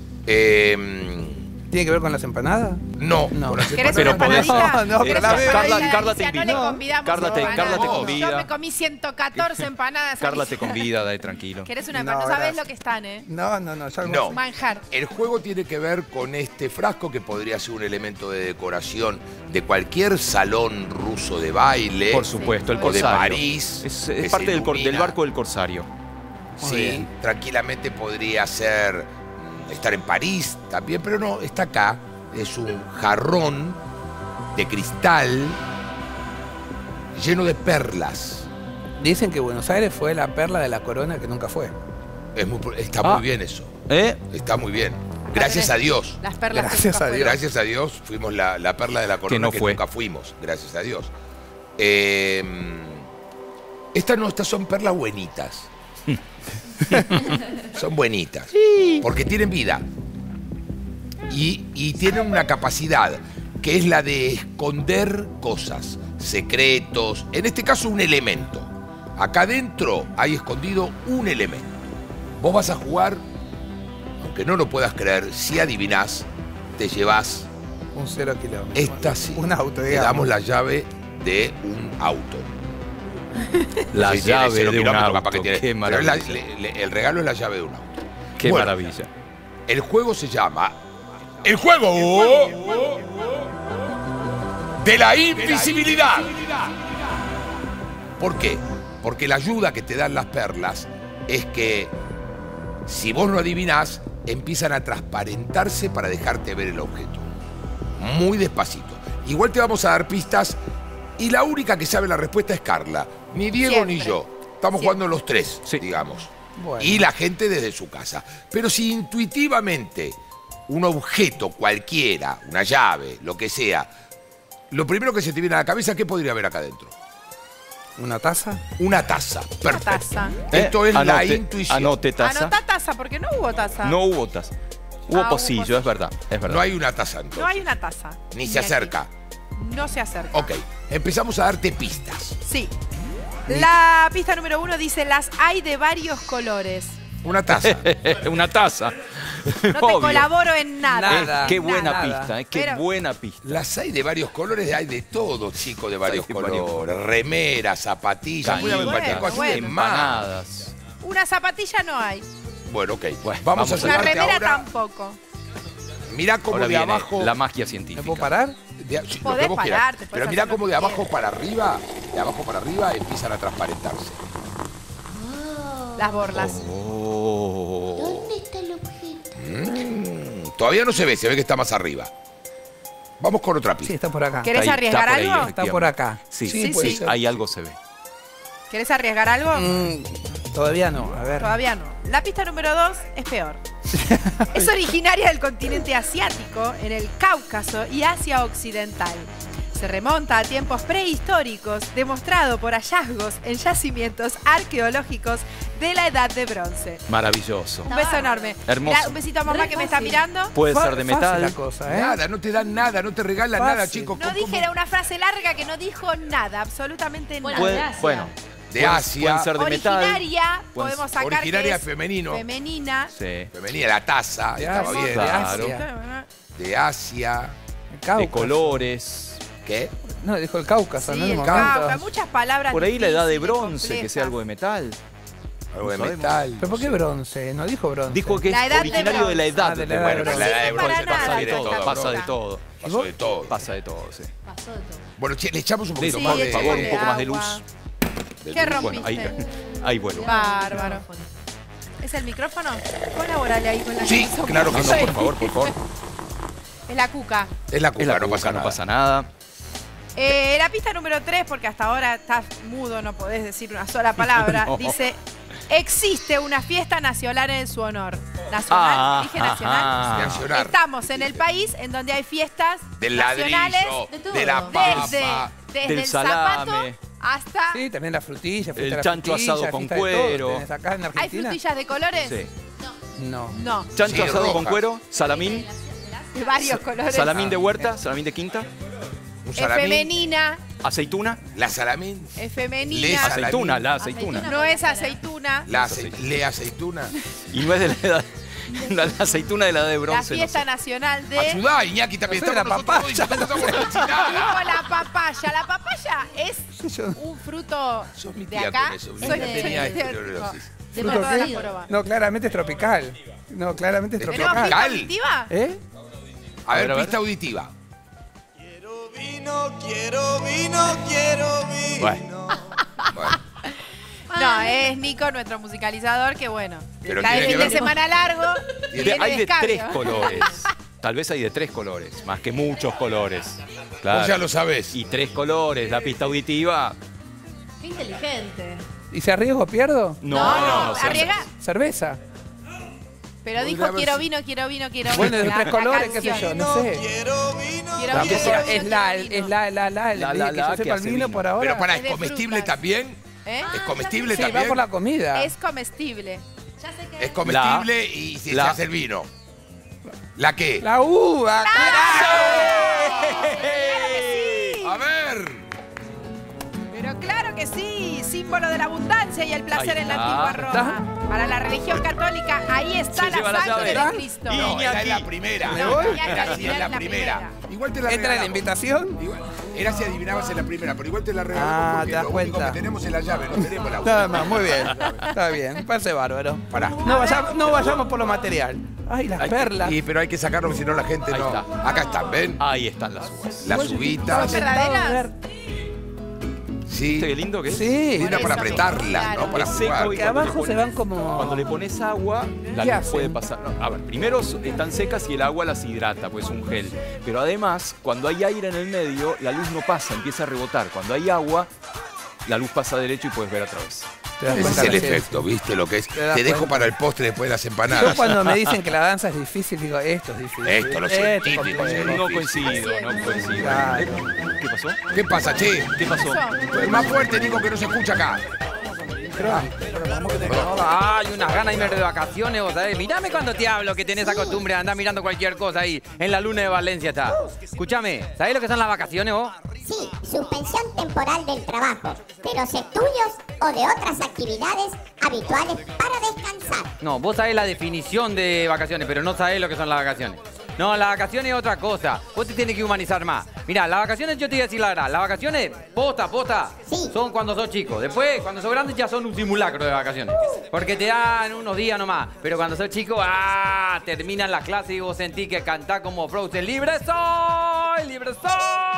Speaker 1: Eh,
Speaker 8: ¿Tiene que ver con las empanadas?
Speaker 1: no,
Speaker 8: No.
Speaker 1: con las
Speaker 2: ¿Querés
Speaker 3: Pero
Speaker 2: una
Speaker 3: podés-
Speaker 2: empanadita?
Speaker 8: No, no,
Speaker 2: ¿Querés
Speaker 8: pero la
Speaker 2: una
Speaker 8: veo.
Speaker 2: empanadita?
Speaker 3: Carla- Carla te
Speaker 2: Alicia,
Speaker 3: invita.
Speaker 2: No le convidamos
Speaker 3: Carla te-
Speaker 2: empanadas.
Speaker 3: Carla te
Speaker 2: Yo
Speaker 3: convida.
Speaker 2: me comí ciento catorce empanadas.
Speaker 3: Carla te
Speaker 2: Alicia.
Speaker 3: convida, dale tranquilo.
Speaker 2: ¿Querés una
Speaker 8: No,
Speaker 2: empanada? No, sabés
Speaker 8: gracias.
Speaker 2: lo que están, ¿eh?
Speaker 8: No, no, no. Ya
Speaker 1: No.
Speaker 2: Manjar.
Speaker 1: El juego tiene que ver con este frasco que podría ser un elemento de decoración de cualquier salón ruso de baile.
Speaker 3: Por supuesto, el
Speaker 1: o de
Speaker 3: corsario.
Speaker 1: París.
Speaker 3: Es,
Speaker 1: que
Speaker 3: es
Speaker 1: se
Speaker 3: parte del, cor- del
Speaker 1: ilumina.
Speaker 3: barco del corsario.
Speaker 8: Muy
Speaker 1: Sí,
Speaker 8: bien.
Speaker 1: tranquilamente podría ser mm, estar en París también, pero no, está acá. Es un jarrón de cristal lleno de perlas.
Speaker 8: Dicen que Buenos Aires fue la perla de la corona que nunca fue.
Speaker 1: Es muy- está
Speaker 3: Ah.
Speaker 1: muy bien eso.
Speaker 3: ¿Eh?
Speaker 1: Está muy bien. Gracias a Dios.
Speaker 2: Las perlas. que
Speaker 8: Gracias
Speaker 2: nunca
Speaker 8: a
Speaker 2: fueron.
Speaker 8: Dios.
Speaker 1: Gracias a Dios fuimos la, la perla de la corona
Speaker 3: no
Speaker 1: que,
Speaker 3: fue.
Speaker 1: nunca fuimos. Gracias a Dios. Eh, estas no, estas son perlas buenitas. Son buenitas. Porque tienen vida. Y, y tienen una capacidad que es la de esconder cosas, secretos, en este caso un elemento. Acá adentro hay escondido un elemento. Vos vas a jugar, aunque no lo puedas creer, si adivinás, te llevas
Speaker 8: Un cero kilómetro.
Speaker 1: esta sí.
Speaker 8: Un auto,
Speaker 1: Te
Speaker 8: digamos.
Speaker 1: damos la llave de un auto.
Speaker 3: La
Speaker 1: Sí, tiene
Speaker 3: llave
Speaker 1: cero
Speaker 3: de un
Speaker 1: kilómetros,
Speaker 3: auto.
Speaker 1: capaz que tiene-
Speaker 3: Qué
Speaker 1: pero es la-
Speaker 3: maravilla.
Speaker 1: le- le- el regalo es la llave de un auto.
Speaker 3: Qué
Speaker 1: Bueno,
Speaker 3: maravilla.
Speaker 1: El juego se llama El juego de la invisibilidad. ¿Por qué? Porque la ayuda que te dan las perlas es que si vos no adivinás, empiezan a transparentarse para dejarte ver el objeto. Muy despacito. Igual te vamos a dar pistas y la única que sabe la respuesta es Carla. Ni Diego
Speaker 2: Siempre.
Speaker 1: ni yo. Estamos
Speaker 2: Siempre.
Speaker 1: jugando los tres,
Speaker 3: Sí.
Speaker 1: digamos.
Speaker 8: Bueno.
Speaker 1: Y la gente desde su casa. Pero si intuitivamente un objeto cualquiera, una llave, lo que sea, lo primero que se te viene a la cabeza, ¿qué podría haber acá adentro?
Speaker 8: ¿Una taza?
Speaker 1: Una taza. Perfecto.
Speaker 2: taza.
Speaker 1: Esto
Speaker 3: Eh,
Speaker 1: es la
Speaker 3: anote-
Speaker 1: intuición.
Speaker 3: Anote taza.
Speaker 2: Anotá taza, porque no hubo taza.
Speaker 3: No hubo taza. Hubo
Speaker 2: Ah, hubo
Speaker 3: pocillo,
Speaker 2: pocillo.
Speaker 3: es verdad. Es verdad.
Speaker 1: No hay una taza entonces.
Speaker 2: No hay una taza.
Speaker 1: Ni se
Speaker 2: aquí.
Speaker 1: acerca.
Speaker 2: No se acerca.
Speaker 1: Ok, empezamos a darte pistas.
Speaker 2: Sí. La pista número uno dice, las hay de varios colores.
Speaker 1: Una taza.
Speaker 3: Una taza.
Speaker 2: No te
Speaker 3: Obvio.
Speaker 2: colaboro en nada.
Speaker 3: Eh,
Speaker 8: Nada.
Speaker 3: qué buena
Speaker 8: Nada.
Speaker 3: pista, eh, qué
Speaker 2: Pero-
Speaker 3: buena pista.
Speaker 1: Las hay de varios colores, hay de todo, chicos, de varios
Speaker 3: de
Speaker 1: colores.
Speaker 3: varios
Speaker 1: Remeras, zapatillas, puede haber
Speaker 2: bueno,
Speaker 1: cualquier cosa.
Speaker 2: bueno.
Speaker 3: Empanadas.
Speaker 2: Una zapatilla no hay.
Speaker 1: Bueno, ok.
Speaker 3: Bueno,
Speaker 1: vamos,
Speaker 3: vamos
Speaker 1: a
Speaker 3: a
Speaker 2: Una
Speaker 1: ayudarte
Speaker 2: remera
Speaker 1: ahora.
Speaker 2: tampoco.
Speaker 1: Mirá cómo
Speaker 3: Ahora
Speaker 1: de
Speaker 3: viene
Speaker 1: abajo.
Speaker 3: la magia
Speaker 8: ¿Me
Speaker 3: científica.
Speaker 8: puedo parar?
Speaker 1: de- sí, lo
Speaker 2: Podés
Speaker 1: que vos quieras.
Speaker 2: pararte, podés
Speaker 1: Pero mirá
Speaker 2: hacer lo
Speaker 1: cómo
Speaker 2: que
Speaker 1: de abajo
Speaker 2: quieras.
Speaker 1: para arriba, de abajo para arriba empiezan a transparentarse.
Speaker 2: Las borlas.
Speaker 3: Oh.
Speaker 6: ¿Dónde está el objeto?
Speaker 1: Mm, todavía no se ve, se ve que está más arriba. Vamos con otra
Speaker 8: Sí,
Speaker 1: pista.
Speaker 8: está por acá.
Speaker 2: ¿Querés
Speaker 3: Está ahí,
Speaker 2: arriesgar
Speaker 3: está por ahí,
Speaker 2: algo?
Speaker 8: Está por acá.
Speaker 3: Sí,
Speaker 1: Sí,
Speaker 2: Sí,
Speaker 1: puede
Speaker 2: sí.
Speaker 1: ser.
Speaker 3: Ahí algo se ve.
Speaker 2: ¿Querés arriesgar algo?
Speaker 8: Mm, todavía no, a ver.
Speaker 2: Todavía no. La pista número dos es peor. Es originaria del continente asiático, en el Cáucaso y Asia Occidental. Se remonta a tiempos prehistóricos, demostrado por hallazgos en yacimientos arqueológicos de la Edad de Bronce.
Speaker 3: Maravilloso.
Speaker 2: Un beso enorme.
Speaker 3: Hermoso.
Speaker 2: Mirá, un besito a mamá
Speaker 5: Re
Speaker 2: que me está
Speaker 5: fácil.
Speaker 2: mirando.
Speaker 3: Puede
Speaker 8: Fa-
Speaker 3: ser de
Speaker 8: fácil
Speaker 3: metal.
Speaker 8: la cosa, ¿eh?
Speaker 1: Nada, no te dan nada, no te regalan
Speaker 8: Fácil.
Speaker 1: nada, chicos.
Speaker 2: No
Speaker 1: ¿Cómo-
Speaker 2: dije,
Speaker 1: cómo?
Speaker 2: era una frase larga que no dijo nada, absolutamente
Speaker 5: Bueno,
Speaker 2: nada.
Speaker 3: Puede-
Speaker 5: de Asia.
Speaker 3: bueno,
Speaker 1: De
Speaker 3: pueden-
Speaker 1: Asia.
Speaker 3: Pueden ser de metal.
Speaker 2: Originaria,
Speaker 3: Pueden-
Speaker 2: podemos sacar
Speaker 1: Originaria
Speaker 2: que es
Speaker 1: femenino.
Speaker 2: femenina.
Speaker 3: Sí.
Speaker 1: Femenina, la taza,
Speaker 8: De
Speaker 1: estaba
Speaker 8: Asia,
Speaker 1: bien.
Speaker 3: Claro.
Speaker 1: De Asia.
Speaker 8: El Cáucaso.
Speaker 3: De colores.
Speaker 1: ¿Qué?
Speaker 8: No, dijo el Cáucaso,
Speaker 2: Sí,
Speaker 8: ¿no? En
Speaker 2: el
Speaker 8: el
Speaker 2: Cáucaso,
Speaker 8: momento.
Speaker 2: muchas palabras
Speaker 3: Por ahí la edad de
Speaker 2: difíciles,
Speaker 3: bronce, que
Speaker 2: complejas.
Speaker 3: sea algo de metal.
Speaker 1: Algo de
Speaker 3: No sabemos.
Speaker 1: metal.
Speaker 8: ¿Pero por qué bronce? No dijo bronce.
Speaker 3: Dijo que
Speaker 2: La
Speaker 3: es
Speaker 2: edad de
Speaker 3: originario de la
Speaker 2: bronce.
Speaker 3: edad
Speaker 8: Ah, de
Speaker 3: de
Speaker 8: la edad de
Speaker 3: bronce.
Speaker 8: bronce.
Speaker 1: La edad de
Speaker 2: No sirve
Speaker 1: bronce
Speaker 2: para
Speaker 3: Pasa
Speaker 2: nada
Speaker 3: de
Speaker 2: esta
Speaker 3: todo,
Speaker 2: cosa.
Speaker 3: pasa de todo.
Speaker 1: Pasó de todo.
Speaker 3: Pasa de todo, sí.
Speaker 5: Pasó de todo.
Speaker 1: Bueno, che, le echamos un
Speaker 3: Sí,
Speaker 1: poquito
Speaker 2: Sí,
Speaker 1: más
Speaker 3: por
Speaker 1: de...
Speaker 3: favor, un
Speaker 2: échale
Speaker 3: poco más de
Speaker 2: agua.
Speaker 3: luz.
Speaker 1: de
Speaker 2: ¿Qué
Speaker 1: luz.
Speaker 2: rompiste?
Speaker 3: Bueno, ahí, ahí vuelvo.
Speaker 2: Bárbaro. ¿Es el micrófono? Colaborale ahí con la
Speaker 1: Sí,
Speaker 2: canción.
Speaker 1: claro que
Speaker 3: No,
Speaker 1: sí.
Speaker 3: no, por favor, por favor.
Speaker 2: Es la cuca.
Speaker 1: Es la cuca,
Speaker 3: Es la
Speaker 1: no
Speaker 3: cuca,
Speaker 1: pasa
Speaker 3: no
Speaker 1: nada.
Speaker 3: pasa nada.
Speaker 2: Eh, la pista número tres, porque hasta ahora estás mudo, no podés decir una sola palabra,
Speaker 3: No.
Speaker 2: dice, existe una fiesta nacional en su honor. ¿Nacional?
Speaker 3: Ah,
Speaker 2: ¿Dije nacional?
Speaker 3: ajá.
Speaker 1: Nacional.
Speaker 2: Estamos en el país en donde hay fiestas
Speaker 1: Del
Speaker 2: nacionales
Speaker 1: ladrillo,
Speaker 5: de todo.
Speaker 1: de la
Speaker 2: desde,
Speaker 1: papa.
Speaker 2: desde
Speaker 3: Del
Speaker 2: el
Speaker 3: salame.
Speaker 2: zapato hasta...
Speaker 8: Sí, también la frutilla. fiesta
Speaker 3: El
Speaker 8: de la
Speaker 3: chancho
Speaker 8: frutilla,
Speaker 3: asado con
Speaker 8: fiesta de todo.
Speaker 3: cuero.
Speaker 8: ¿Tenés acá en
Speaker 2: ¿Hay
Speaker 8: Argentina?
Speaker 2: frutillas de colores?
Speaker 3: Sí.
Speaker 8: No.
Speaker 2: No,
Speaker 3: Chancho
Speaker 1: Sí,
Speaker 3: asado con
Speaker 1: rojas.
Speaker 3: cuero, salamín,
Speaker 2: de varios colores.
Speaker 3: salamín de huerta, salamín de quinta,
Speaker 1: Un
Speaker 2: Es
Speaker 1: salamín.
Speaker 2: femenina,
Speaker 3: aceituna,
Speaker 1: La salamín.
Speaker 2: es
Speaker 1: Le
Speaker 2: femenina,
Speaker 1: salamín.
Speaker 3: aceituna, la aceituna.
Speaker 5: Aceituna.
Speaker 2: no es aceituna.
Speaker 1: La ace- le aceituna.
Speaker 3: Y no es de la edad, la, la aceituna de la edad de
Speaker 2: La
Speaker 3: bronce. no
Speaker 2: fiesta
Speaker 3: sé.
Speaker 2: nacional de...
Speaker 1: Ayudá, Iñaki, también
Speaker 8: No sé,
Speaker 1: estamos
Speaker 8: la
Speaker 1: nosotros dos y nosotros estamos
Speaker 2: Dijo
Speaker 1: cocinadas.
Speaker 2: la papaya. La papaya es
Speaker 8: Yo-
Speaker 2: un fruto
Speaker 1: Sos mi
Speaker 2: de
Speaker 1: tía
Speaker 2: acá.
Speaker 1: con eso, mi
Speaker 2: Soy
Speaker 1: tía
Speaker 2: de-
Speaker 1: tenía
Speaker 2: de-
Speaker 1: esclerosis.
Speaker 5: De
Speaker 2: Fruto
Speaker 5: todas las
Speaker 2: qué?
Speaker 5: formas.
Speaker 8: No, claramente es tropical. No, claramente es
Speaker 1: ¿Tenemos
Speaker 2: ¿Tenemos
Speaker 8: tropical.
Speaker 2: pista
Speaker 1: tropical?
Speaker 2: auditiva?
Speaker 8: ¿Eh?
Speaker 1: A ver,
Speaker 3: A ver.
Speaker 1: pista auditiva.
Speaker 9: Quiero vino, quiero vino, quiero vino.
Speaker 3: Bueno.
Speaker 1: Bueno,
Speaker 2: No, es Nico, nuestro musicalizador, que bueno.
Speaker 1: Pero
Speaker 2: Cada
Speaker 1: tiene
Speaker 2: fin
Speaker 1: que
Speaker 2: de
Speaker 1: ver-
Speaker 2: semana largo.
Speaker 3: De-
Speaker 2: viene
Speaker 3: hay de
Speaker 2: descarga.
Speaker 3: tres colores. Tal vez hay de tres colores, más que muchos colores. Claro.
Speaker 1: vos ya lo sabés.
Speaker 3: Y tres colores, la pista auditiva.
Speaker 5: Qué inteligente.
Speaker 8: ¿Y si arriesgo pierdo?
Speaker 3: No,
Speaker 2: No,
Speaker 3: no,
Speaker 2: no,
Speaker 3: se hace.
Speaker 2: arriesga.
Speaker 8: ¿Cerveza?
Speaker 2: Pero
Speaker 1: Podría
Speaker 2: dijo
Speaker 1: haber
Speaker 2: quiero
Speaker 1: sido-
Speaker 2: vino, quiero vino, quiero vino.
Speaker 8: Bueno, de
Speaker 2: La-
Speaker 8: tres
Speaker 2: la
Speaker 8: colores, qué sé
Speaker 2: canción.
Speaker 8: yo, no sé.
Speaker 9: Quiero vino.
Speaker 2: Quiero
Speaker 8: La
Speaker 2: vino,
Speaker 8: música
Speaker 2: quiero
Speaker 8: es
Speaker 2: vino,
Speaker 8: la,
Speaker 2: quiero vino.
Speaker 8: es la, la, la,
Speaker 3: La,
Speaker 8: el
Speaker 3: la,
Speaker 8: que
Speaker 3: la,
Speaker 8: yo
Speaker 3: que
Speaker 8: sepa el
Speaker 3: hace
Speaker 8: vino
Speaker 3: vino.
Speaker 8: por ahora.
Speaker 1: Pero para,
Speaker 2: Es de
Speaker 1: ¿es comestible
Speaker 2: frutas.
Speaker 1: también?
Speaker 2: ¿Eh?
Speaker 1: ¿Es comestible
Speaker 8: Sí,
Speaker 1: también?
Speaker 8: va por la comida.
Speaker 2: Es comestible.
Speaker 5: Ya sé que
Speaker 1: Es comestible
Speaker 3: La-
Speaker 1: y se,
Speaker 3: la-
Speaker 1: se hace el vino. ¿La qué?
Speaker 8: La uva.
Speaker 1: A ver.
Speaker 2: Pero claro que sí, símbolo de la abundancia y el placer
Speaker 3: Ahí
Speaker 2: en la
Speaker 3: está.
Speaker 2: antigua Roma. Para la religión católica, ahí está
Speaker 3: Se lleva
Speaker 2: la
Speaker 3: la
Speaker 2: sangre
Speaker 3: llave.
Speaker 2: de Cristo.
Speaker 1: No, esa es la
Speaker 3: Iñaki.
Speaker 1: primera.
Speaker 8: ¿Me voy?
Speaker 1: Era así, es la primera. Igual te la
Speaker 8: ¿Entra en la
Speaker 1: regalamos.
Speaker 8: invitación?
Speaker 1: Igual- Era si adivinabas en la primera, pero igual te la regalamos
Speaker 8: Ah,
Speaker 1: porque
Speaker 8: te das
Speaker 1: lo único
Speaker 8: cuenta.
Speaker 1: que tenemos es la llave, no tenemos la
Speaker 8: Nada más, muy bien. Está bien, parece bárbaro.
Speaker 1: Pará.
Speaker 8: No vayamos, no vayamos por lo material. Ay, las
Speaker 1: Hay que-
Speaker 8: perlas.
Speaker 1: y, pero hay que sacarlo, si no la gente
Speaker 3: Ahí
Speaker 1: no.
Speaker 3: está.
Speaker 1: Acá están, ¿ven?
Speaker 3: Ahí están las uvas.
Speaker 1: Las
Speaker 2: ¿Son
Speaker 1: uvitas.
Speaker 2: verdaderas?
Speaker 1: Sí.
Speaker 3: ¿Viste qué lindo que es?
Speaker 8: Sí.
Speaker 1: Linda para
Speaker 2: Por eso,
Speaker 1: apretarlas,
Speaker 2: claro.
Speaker 1: ¿no? Para
Speaker 3: Es seco
Speaker 1: jugar.
Speaker 3: y
Speaker 8: Que
Speaker 3: cuando
Speaker 8: abajo
Speaker 3: le
Speaker 8: se van como-
Speaker 3: Cuando le pones agua, la
Speaker 8: ¿Qué
Speaker 3: luz
Speaker 8: hacen?
Speaker 3: puede pasar. no, a ver, primero so- están secas y el agua las hidrata, pues es un gel. Pero además, cuando hay aire en el medio, la luz no pasa, empieza a rebotar. Cuando hay agua, la luz pasa derecho y puedes ver otra vez.
Speaker 8: Te das
Speaker 1: Ese es
Speaker 8: cuenta
Speaker 1: el
Speaker 8: la ciencia.
Speaker 1: efecto, ¿viste lo que es?
Speaker 8: Te das
Speaker 1: Te dejo
Speaker 8: cuenta.
Speaker 1: para el postre después de las
Speaker 8: Yo
Speaker 1: empanadas.
Speaker 8: cuando me dicen que la danza es difícil, digo, esto es difícil.
Speaker 1: Esto, lo
Speaker 8: Esto es
Speaker 1: científico,
Speaker 8: complejo.
Speaker 1: sí.
Speaker 3: No
Speaker 1: difícil.
Speaker 3: coincido, no coincido.
Speaker 8: Claro.
Speaker 3: ¿Qué pasó?
Speaker 1: ¿Qué pasa, che?
Speaker 3: ¿Qué pasó?
Speaker 1: El más fuerte, Nico, que no se escucha acá.
Speaker 10: Ay, unas ganas de irme de vacaciones, vos sabés. Mirame cuando te hablo, que tenés esa costumbre de andar mirando cualquier cosa ahí. En la luna de Valencia está. Escúchame, ¿sabés lo que son las vacaciones vos?
Speaker 6: Sí, suspensión temporal del trabajo, de los estudios o de otras actividades habituales para descansar.
Speaker 10: No, vos sabés la definición de vacaciones, pero no sabés lo que son las vacaciones. No, las vacaciones es otra cosa. Vos te tienes que humanizar más. Mirá, las vacaciones, yo te voy a decir la verdad. Las vacaciones, posta, posta,
Speaker 6: Sí.
Speaker 10: son cuando sos chico. Después, cuando sos grande, ya son un simulacro de vacaciones. Porque te dan unos días nomás. Pero cuando sos chico, ¡ah! Terminan las clases y vos sentís que cantás como Frozen. ¡Libre soy! ¡Libre soy!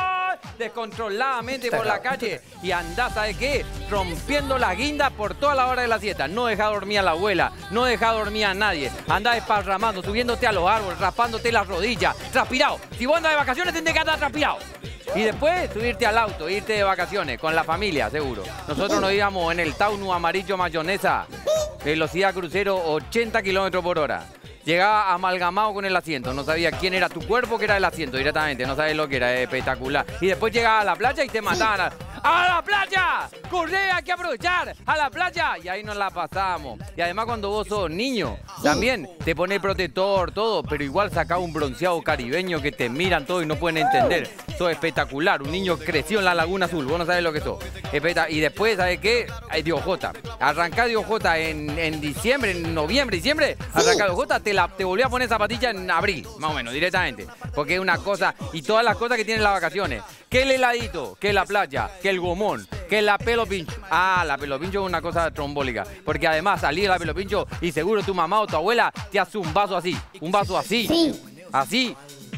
Speaker 10: Descontroladamente por la calle y andás, ¿sabes qué? Rompiendo las guindas por toda la hora de la siesta. No dejá dormir a la abuela, no dejá dormir a nadie. Andás esparramando, subiéndote a los árboles, raspándote las rodillas, transpirado. Si vos andás de vacaciones, tenés que andar transpirado. Y después subirte al auto, irte de vacaciones con la familia, seguro. Nosotros nos íbamos en el Taunu amarillo mayonesa, velocidad crucero ochenta kilómetros por hora. Llegaba amalgamado con el asiento, no sabía quién era tu cuerpo, que era el asiento directamente, no sabes lo que era, espectacular. Y después llegaba a la playa y te mataban. ¡A la playa! ¡Corre, hay que aprovechar! ¡A la playa! Y ahí nos la pasamos. Y además cuando vos sos niño, también te pones protector, todo, pero igual sacás un bronceado caribeño que te miran todo y no pueden entender. Sos espectacular, un niño creció en la Laguna Azul, vos no sabés lo que sos. Espectac- Y después, ¿sabes qué? Hay de ojota. Arrancá de ojota en, en diciembre, en noviembre, diciembre, arrancá de ojota, te, la, te volví a poner zapatilla en abril, más o menos, directamente. Porque es una cosa, y todas las cosas que tienen las vacaciones. Que el heladito, que la playa, que el gomón, que la pelo pincho. Ah, la pelo pincho es una cosa trombólica. Porque además salí de la pelo pincho y seguro tu mamá o tu abuela te hace un vaso así. Un vaso así.
Speaker 6: Sí.
Speaker 10: Así.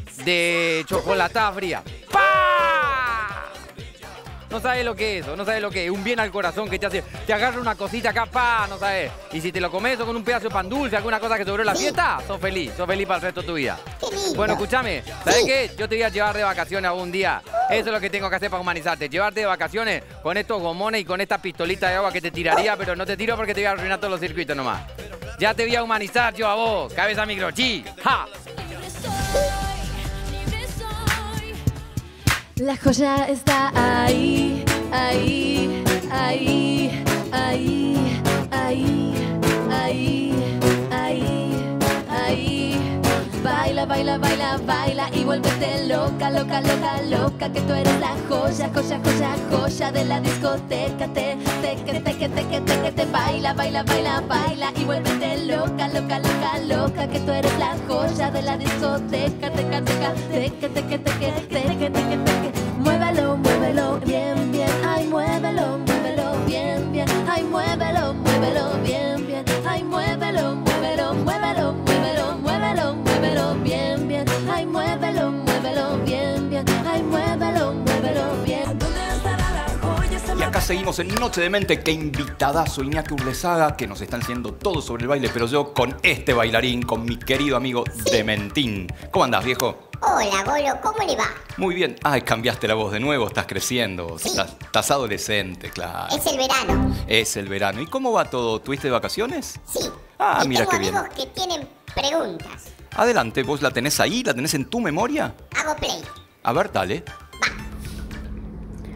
Speaker 10: De chocolatada fría. ¡Pah! No sabes lo que es eso, no sabes lo que es. Un bien al corazón que te hace, te agarra una cosita acá, pa, no sabes. Y si te lo comes o con un pedazo de pan dulce, alguna cosa que sobró la fiesta, sos feliz, sos feliz para el resto de tu vida.
Speaker 6: Qué lindo.
Speaker 10: Bueno, escúchame, ¿sabes
Speaker 6: Sí.
Speaker 10: qué? Yo te voy a llevar de vacaciones algún día. Eso es lo que tengo que hacer para humanizarte. Llevarte de vacaciones con estos gomones y con esta pistolita de agua que te tiraría, pero no te tiro porque te voy a arruinar todos los circuitos nomás. Ya te voy a humanizar yo a vos, cabeza microchip. ¡Ja!
Speaker 5: La joya está ahí, ahí, ahí, ahí, ahí, ahí, ahí, ahí. Baila, baila, baila, baila y vuélvete loca, loca, loca, loca, que tú eres la joya, joya, joya, joya de la discoteca. Te, te, que, te, que, te, que, te, que te baila, baila, baila, baila y vuélvete loca, loca, loca, loca, que tú eres la joya de la discoteca. Teca, teca, teca, teca, teca, teca, teca, teca. Muévelo, muévelo bien, bien, ay, muévelo, muévelo bien, bien, ay, muévelo, muévelo bien, bien, ay, muévelo, muévelo, muévelo, muévelo, muévelo, muévelo bien, bien, ay, muévelo, muévelo bien, bien, ay, muévelo, muévelo bien.
Speaker 3: Y acá seguimos en Noche de Mente. Qué invitadazo, Iñaki Urlesaga, que nos están haciendo todo sobre el baile, pero yo con este bailarín, con mi querido amigo Dementín. ¿Cómo andás, viejo?
Speaker 6: Hola, Golo, ¿cómo le va?
Speaker 3: Muy bien. Ay, cambiaste la voz de nuevo, estás creciendo.
Speaker 6: Sí.
Speaker 3: Estás, estás adolescente, claro.
Speaker 6: Es el verano.
Speaker 3: Es el verano. ¿Y cómo va todo? ¿Tuviste de vacaciones?
Speaker 6: Sí.
Speaker 3: Ah,
Speaker 6: Y
Speaker 3: mira
Speaker 6: tengo
Speaker 3: qué bien.
Speaker 6: amigos que tienen preguntas.
Speaker 3: Adelante, ¿vos la tenés ahí? ¿La tenés en tu memoria?
Speaker 6: Hago play.
Speaker 3: A ver, dale.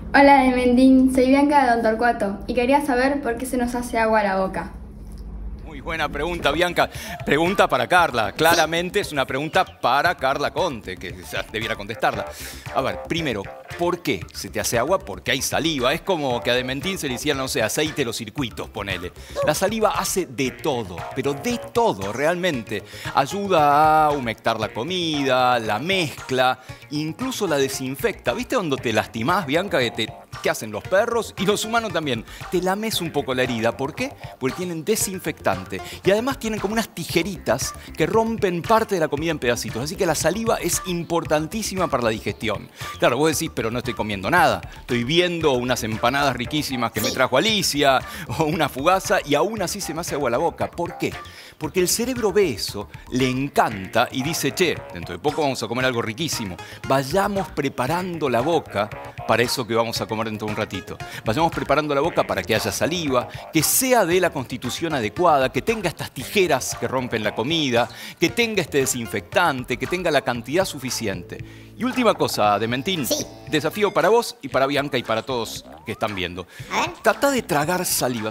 Speaker 11: Hola Dementín, soy Bianca de Don Torcuato y quería saber por qué se nos hace agua a la boca.
Speaker 3: Muy buena pregunta, Bianca. Pregunta para Carla. Claramente es una pregunta para Carla Conte, que debiera contestarla. A ver, primero, ¿por qué se te hace agua? Porque hay saliva. Es como que a Dementín se le hicieran, no sé, aceite los circuitos, ponele. La saliva hace de todo, pero de todo, realmente. Ayuda a humectar la comida, la mezcla, incluso la desinfecta. ¿Viste cuando te lastimás, Bianca, que te... ¿Qué hacen los perros? Y los humanos también. Te lames un poco la herida. ¿Por qué? Porque tienen desinfectante. Y además tienen como unas tijeritas que rompen parte de la comida en pedacitos. Así que la saliva es importantísima para la digestión. Claro, vos decís, pero no estoy comiendo nada. Estoy viendo unas empanadas riquísimas que me trajo Alicia o una fugaza y aún así se me hace agua la boca. ¿Por qué? Porque el cerebro ve eso, le encanta y dice, che, dentro de poco vamos a comer algo riquísimo. Vayamos preparando la boca para eso que vamos a comer dentro de un ratito. Vayamos preparando la boca para que haya saliva, que sea de la constitución adecuada, que tenga estas tijeras que rompen la comida, que tenga este desinfectante, que tenga la cantidad suficiente. Y última cosa, Dementín, sí. Desafío para vos y para Bianca y para todos que están viendo. Trata de tragar saliva.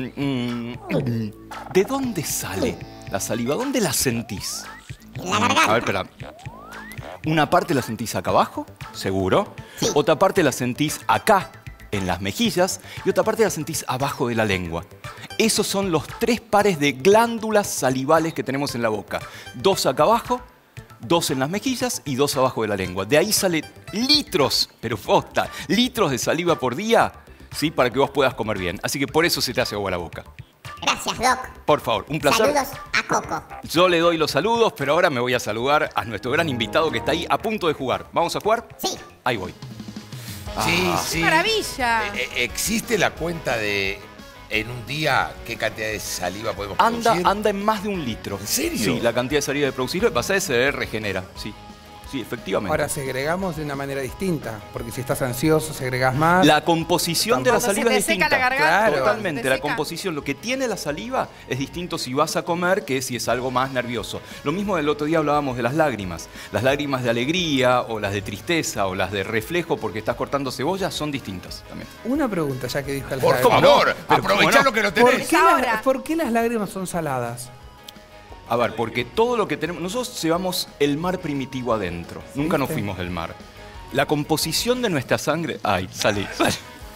Speaker 3: ¿De dónde sale la saliva? ¿Dónde la sentís?
Speaker 6: En la garganta.
Speaker 3: A ver, espera. Una parte la sentís acá abajo, seguro. Sí. Otra parte la sentís acá, en las mejillas. Y otra parte la sentís abajo de la lengua. Esos son los tres pares de glándulas salivales que tenemos en la boca. Dos acá abajo, dos en las mejillas y dos abajo de la lengua. De ahí salen litros, pero posta, litros de saliva por día, ¿sí? Para que vos puedas comer bien. Así que por eso se te hace agua la boca.
Speaker 6: Gracias, Doc.
Speaker 3: Por favor, un placer.
Speaker 6: Saludos a Coco.
Speaker 3: Yo le doy los saludos, pero ahora me voy a saludar a nuestro gran invitado que está ahí a punto de jugar. ¿Vamos a jugar?
Speaker 6: Sí.
Speaker 3: Ahí voy.
Speaker 1: Sí,
Speaker 3: Ah.
Speaker 1: sí.
Speaker 2: ¡Qué maravilla!
Speaker 1: Eh, eh, ¿Existe la cuenta de en un día qué cantidad de saliva podemos
Speaker 3: Anda,
Speaker 1: producir?
Speaker 3: anda en más de un litro.
Speaker 1: ¿En serio?
Speaker 3: Sí, la cantidad de saliva de producir, lo que pasa es que se regenera, sí. Sí, efectivamente.
Speaker 8: Ahora segregamos de una manera distinta, porque si estás ansioso segregás más.
Speaker 3: La composición de la
Speaker 2: Cuando se
Speaker 3: saliva
Speaker 2: te
Speaker 3: es
Speaker 2: seca
Speaker 3: distinta.
Speaker 2: la garganta,
Speaker 8: Claro.
Speaker 3: Totalmente,
Speaker 2: te
Speaker 3: la
Speaker 2: seca.
Speaker 3: composición, lo que tiene la saliva es distinto si vas a comer que si es algo más nervioso. Lo mismo del otro día hablábamos de las lágrimas. Las lágrimas de alegría o las de tristeza o las de reflejo porque estás cortando cebolla son distintas también.
Speaker 8: Una pregunta ya que dijo el
Speaker 1: Por
Speaker 8: Javi.
Speaker 1: favor,
Speaker 3: Pero
Speaker 1: aprovechá
Speaker 3: ¿cómo no?
Speaker 1: lo que no
Speaker 8: ¿Por
Speaker 1: tenés.
Speaker 8: qué,
Speaker 2: Ahora.
Speaker 8: las, ¿Por qué las lágrimas son saladas?
Speaker 3: A ver, porque todo lo que tenemos... Nosotros llevamos el mar primitivo adentro. Nunca nos
Speaker 8: ¿Viste?
Speaker 3: fuimos del mar. La composición de nuestra sangre... Ay, salí, salí.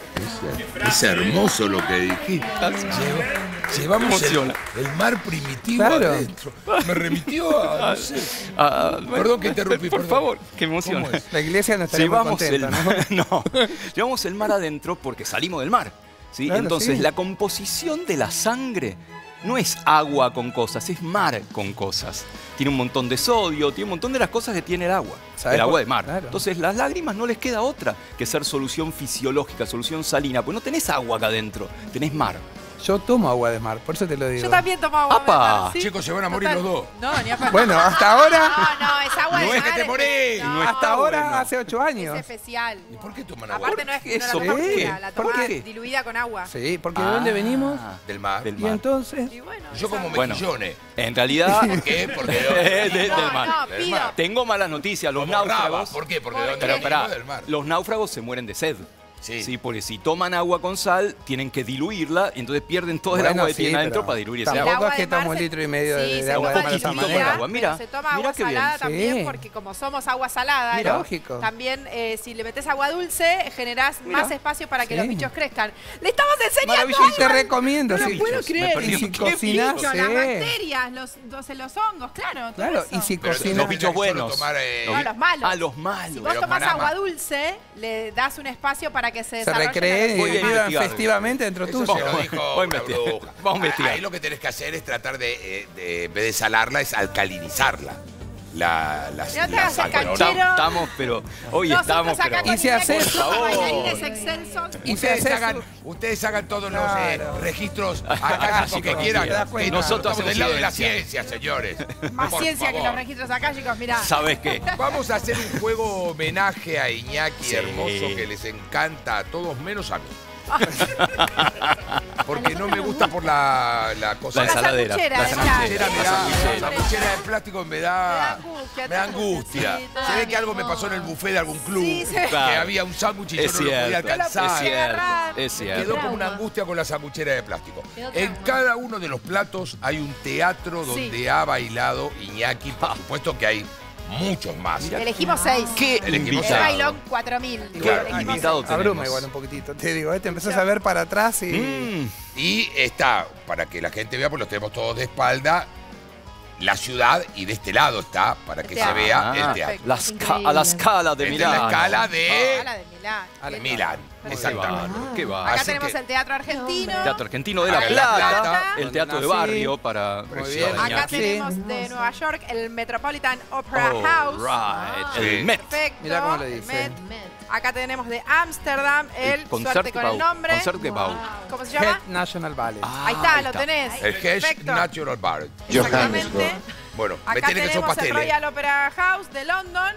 Speaker 1: Es hermoso lo que dijiste. Lleva- llevamos el,
Speaker 3: Emociona.
Speaker 1: el mar primitivo
Speaker 8: Claro.
Speaker 1: adentro. Me remitió a... No sé.
Speaker 3: Ah, bueno,
Speaker 1: Perdón que interrumpí,
Speaker 3: Por
Speaker 1: perdón.
Speaker 3: favor, que emociona.
Speaker 1: ¿Cómo es?
Speaker 8: La iglesia no estaría muy
Speaker 3: Llevamos el
Speaker 8: contenta,
Speaker 3: mar,
Speaker 8: ¿no?
Speaker 3: no, llevamos el mar adentro porque salimos del mar. ¿sí?
Speaker 8: Claro,
Speaker 3: Entonces,
Speaker 8: sí.
Speaker 3: la composición de la sangre no es agua con cosas, es mar con cosas. Tiene un montón de sodio, tiene un montón de las cosas que tiene el agua,
Speaker 8: ¿Sabes
Speaker 3: el agua
Speaker 8: por-
Speaker 3: de mar.
Speaker 8: claro.
Speaker 3: Entonces, las lágrimas no les queda otra que ser solución fisiológica, solución salina, pues no tenés agua acá adentro, tenés mar.
Speaker 8: Yo tomo agua de mar, por eso te lo digo.
Speaker 2: Yo también tomo agua.
Speaker 3: ¡Apa!
Speaker 2: de mar, ¿sí?
Speaker 1: Chicos, se van a morir
Speaker 2: Total.
Speaker 1: los dos.
Speaker 2: No, ni a pa-
Speaker 8: Bueno, hasta ahora,
Speaker 2: No, no, es agua de
Speaker 1: No es
Speaker 2: mar.
Speaker 1: que te morís,
Speaker 2: No,
Speaker 3: no
Speaker 8: hasta
Speaker 3: está
Speaker 8: ahora
Speaker 3: bueno.
Speaker 8: hace ocho años.
Speaker 2: es especial.
Speaker 1: ¿Y por qué toman agua?
Speaker 2: Aparte no es
Speaker 3: ¿Por qué
Speaker 2: no
Speaker 3: eso?
Speaker 2: la tomás
Speaker 8: ¿Por qué?
Speaker 2: pura, la
Speaker 8: ¿Por
Speaker 2: tomás
Speaker 8: qué?
Speaker 2: diluida con agua.
Speaker 8: Sí, porque ¿de dónde venimos?
Speaker 1: Del mar.
Speaker 3: Del
Speaker 8: Y
Speaker 3: mar.
Speaker 8: entonces,
Speaker 2: Y bueno,
Speaker 1: Yo como
Speaker 3: Bueno.
Speaker 1: mejillones.
Speaker 3: En realidad...
Speaker 1: ¿Por qué? Porque
Speaker 3: De- del
Speaker 2: No,
Speaker 3: mar.
Speaker 2: no,
Speaker 1: Del
Speaker 2: pido.
Speaker 1: mar.
Speaker 3: Tengo malas noticias, los
Speaker 1: como raba.
Speaker 3: náufragos...
Speaker 1: ¿Por qué? Porque
Speaker 2: ¿Por
Speaker 1: de
Speaker 2: qué?
Speaker 1: dónde
Speaker 3: Pero
Speaker 1: venimos
Speaker 3: pará,
Speaker 1: del mar.
Speaker 3: los náufragos se mueren de sed.
Speaker 1: Sí.
Speaker 3: Sí, porque si toman agua con sal, tienen que diluirla y entonces pierden todo el
Speaker 8: Bueno,
Speaker 3: agua que
Speaker 8: sí,
Speaker 3: tienen adentro
Speaker 8: pero
Speaker 3: para diluir ese
Speaker 8: tampoco
Speaker 3: agua.
Speaker 8: es que
Speaker 2: de mar
Speaker 8: tomo un
Speaker 2: se-
Speaker 8: litro y medio de-
Speaker 2: sí,
Speaker 8: de
Speaker 2: se
Speaker 8: agua de
Speaker 2: toma
Speaker 8: mar de esa
Speaker 2: distinta,
Speaker 3: manera. Agua, mira,
Speaker 2: pero se toma
Speaker 3: mira
Speaker 2: agua
Speaker 3: qué bien.
Speaker 2: salada también
Speaker 8: Sí.
Speaker 2: porque como somos agua salada,
Speaker 3: Mira.
Speaker 2: ¿no?
Speaker 8: Lógico.
Speaker 2: También eh, si le metes agua dulce generás
Speaker 3: Mira.
Speaker 2: más espacio para que
Speaker 8: Sí.
Speaker 2: los bichos crezcan. Le estamos enseñando
Speaker 3: Maravilloso.
Speaker 2: algo.
Speaker 8: te recomiendo.
Speaker 2: No lo
Speaker 8: sí.
Speaker 2: puedo creer.
Speaker 8: Y si
Speaker 3: Qué
Speaker 8: cocinás,
Speaker 2: Bichos,
Speaker 8: sí.
Speaker 2: las bacterias, los, los, los hongos, claro. todo
Speaker 8: Claro,
Speaker 2: eso.
Speaker 8: y si
Speaker 1: Pero
Speaker 8: cocinás.
Speaker 3: los bichos
Speaker 1: solo
Speaker 3: buenos.
Speaker 1: tomar, eh,
Speaker 2: No, los malos.
Speaker 3: Ah, los malos.
Speaker 2: Si vos
Speaker 1: Pero
Speaker 2: tomás
Speaker 1: Panamá.
Speaker 2: agua dulce, le das un espacio para que se
Speaker 8: se
Speaker 2: desarrolle
Speaker 8: recreen y
Speaker 3: Voy a
Speaker 8: vivan
Speaker 3: investigar.
Speaker 8: festivamente dentro
Speaker 1: Eso
Speaker 8: tuyo.
Speaker 1: se lo
Speaker 3: Vamos,
Speaker 1: dijo
Speaker 3: vamos a
Speaker 1: una
Speaker 3: investigar.
Speaker 1: bruja.
Speaker 3: Vamos a investigar.
Speaker 1: Ahí lo que tenés que hacer es tratar de, eh, de en vez de salarla, es alcalinizarla. La, la,
Speaker 2: No te
Speaker 1: la
Speaker 2: hagas el
Speaker 1: sangre, ¿no?
Speaker 2: canchero.
Speaker 3: Tam- Estamos, pero hoy
Speaker 2: Nosotros
Speaker 3: estamos,
Speaker 2: acá
Speaker 3: pero...
Speaker 2: con
Speaker 8: Y si
Speaker 2: Iñaki
Speaker 8: haces-
Speaker 2: somos
Speaker 3: Por favor.
Speaker 2: bailarines excelsos.
Speaker 8: Y si
Speaker 1: Ustedes
Speaker 8: haces-
Speaker 1: hagan, ustedes hagan todos los eh,
Speaker 8: Claro.
Speaker 1: registros
Speaker 3: Acá,
Speaker 1: acá que
Speaker 3: chicos,
Speaker 1: quieran.
Speaker 8: te das
Speaker 1: que
Speaker 8: cuenta.
Speaker 1: Nosotros estamos del lado de la
Speaker 3: ciencia.
Speaker 1: ciencia, señores.
Speaker 2: Más
Speaker 1: Por
Speaker 2: ciencia que
Speaker 1: favor.
Speaker 2: los registros acá, chicos, mirá.
Speaker 3: ¿Sabes qué?
Speaker 1: Vamos a hacer un juego homenaje a Iñaki
Speaker 3: Sí.
Speaker 1: hermoso que les encanta a todos menos a mí. Porque no me gusta por la, la cosa.
Speaker 3: La ensaladera.
Speaker 2: sanguchera,
Speaker 3: La
Speaker 2: esa.
Speaker 3: sanguchera.
Speaker 1: Me da, la sanguchera de plástico me da,
Speaker 2: angustia,
Speaker 1: me da
Speaker 2: te-
Speaker 1: angustia.
Speaker 2: sí,
Speaker 1: Se ve que algo me pasó en el buffet de algún club,
Speaker 2: Sí, se-
Speaker 1: que
Speaker 3: Claro.
Speaker 1: había un sándwich y yo
Speaker 3: Es
Speaker 1: no lo podía
Speaker 3: cierto,
Speaker 1: alcanzar.
Speaker 3: es cierto, es
Speaker 1: Me
Speaker 3: cierto.
Speaker 1: quedó como una angustia con la sanguchera de plástico.
Speaker 5: Quedó
Speaker 1: En
Speaker 5: trauma.
Speaker 1: cada uno de los platos hay un teatro donde
Speaker 2: Sí.
Speaker 1: ha bailado Iñaki. Por supuesto que hay muchos más.
Speaker 2: Elegimos seis.
Speaker 3: ¿Qué
Speaker 1: El equipo
Speaker 2: El
Speaker 3: invitado?
Speaker 2: bailón cuatro mil.
Speaker 1: Claro,
Speaker 2: Elegimos
Speaker 3: invitado
Speaker 2: seis.
Speaker 3: tenemos.
Speaker 8: Abruma igual un poquitito, te digo, ¿eh? Te empezás a ver para atrás y...
Speaker 3: Mm.
Speaker 1: Y está, para que la gente vea, pues los tenemos todos de espalda, la ciudad, y de este lado está, para que se
Speaker 2: teatro.
Speaker 1: vea
Speaker 3: Ah,
Speaker 1: el teatro.
Speaker 3: la esca- a la escala de
Speaker 1: Esta es
Speaker 3: Milán.
Speaker 1: la escala de
Speaker 2: Ah, la de Milán.
Speaker 8: A la-
Speaker 2: Qué
Speaker 1: Milán,
Speaker 2: lindo.
Speaker 1: exactamente.
Speaker 3: Qué va.
Speaker 2: Acá
Speaker 1: Así
Speaker 2: tenemos
Speaker 1: que-
Speaker 2: el Teatro Argentino.
Speaker 3: Teatro Argentino de La
Speaker 1: Acá en
Speaker 3: Plata,
Speaker 1: La Plata,
Speaker 3: el
Speaker 8: donde
Speaker 3: teatro de
Speaker 8: nací.
Speaker 3: barrio para
Speaker 8: Muy bien.
Speaker 2: Acá
Speaker 3: Iñaki.
Speaker 2: tenemos de Nueva York el Metropolitan Opera
Speaker 3: Oh,
Speaker 2: House.
Speaker 3: right.
Speaker 1: Sí.
Speaker 3: El Met.
Speaker 2: Perfecto.
Speaker 8: Mirá cómo le
Speaker 2: el
Speaker 8: dice.
Speaker 2: Met. Acá tenemos de Ámsterdam el, suerte con el nombre.
Speaker 3: Concertgebouw.
Speaker 2: ¿Cómo se llama?
Speaker 8: Head National Ballet.
Speaker 3: Ah,
Speaker 2: Ahí está,
Speaker 3: ahí
Speaker 2: lo
Speaker 3: está.
Speaker 2: tenés.
Speaker 1: El Hesh
Speaker 2: Perfecto.
Speaker 1: Natural Bar.
Speaker 2: Exactamente.
Speaker 1: Bueno, me
Speaker 2: Acá
Speaker 1: tiene que son
Speaker 2: tenemos el
Speaker 1: pasteles.
Speaker 2: Royal Opera House de London.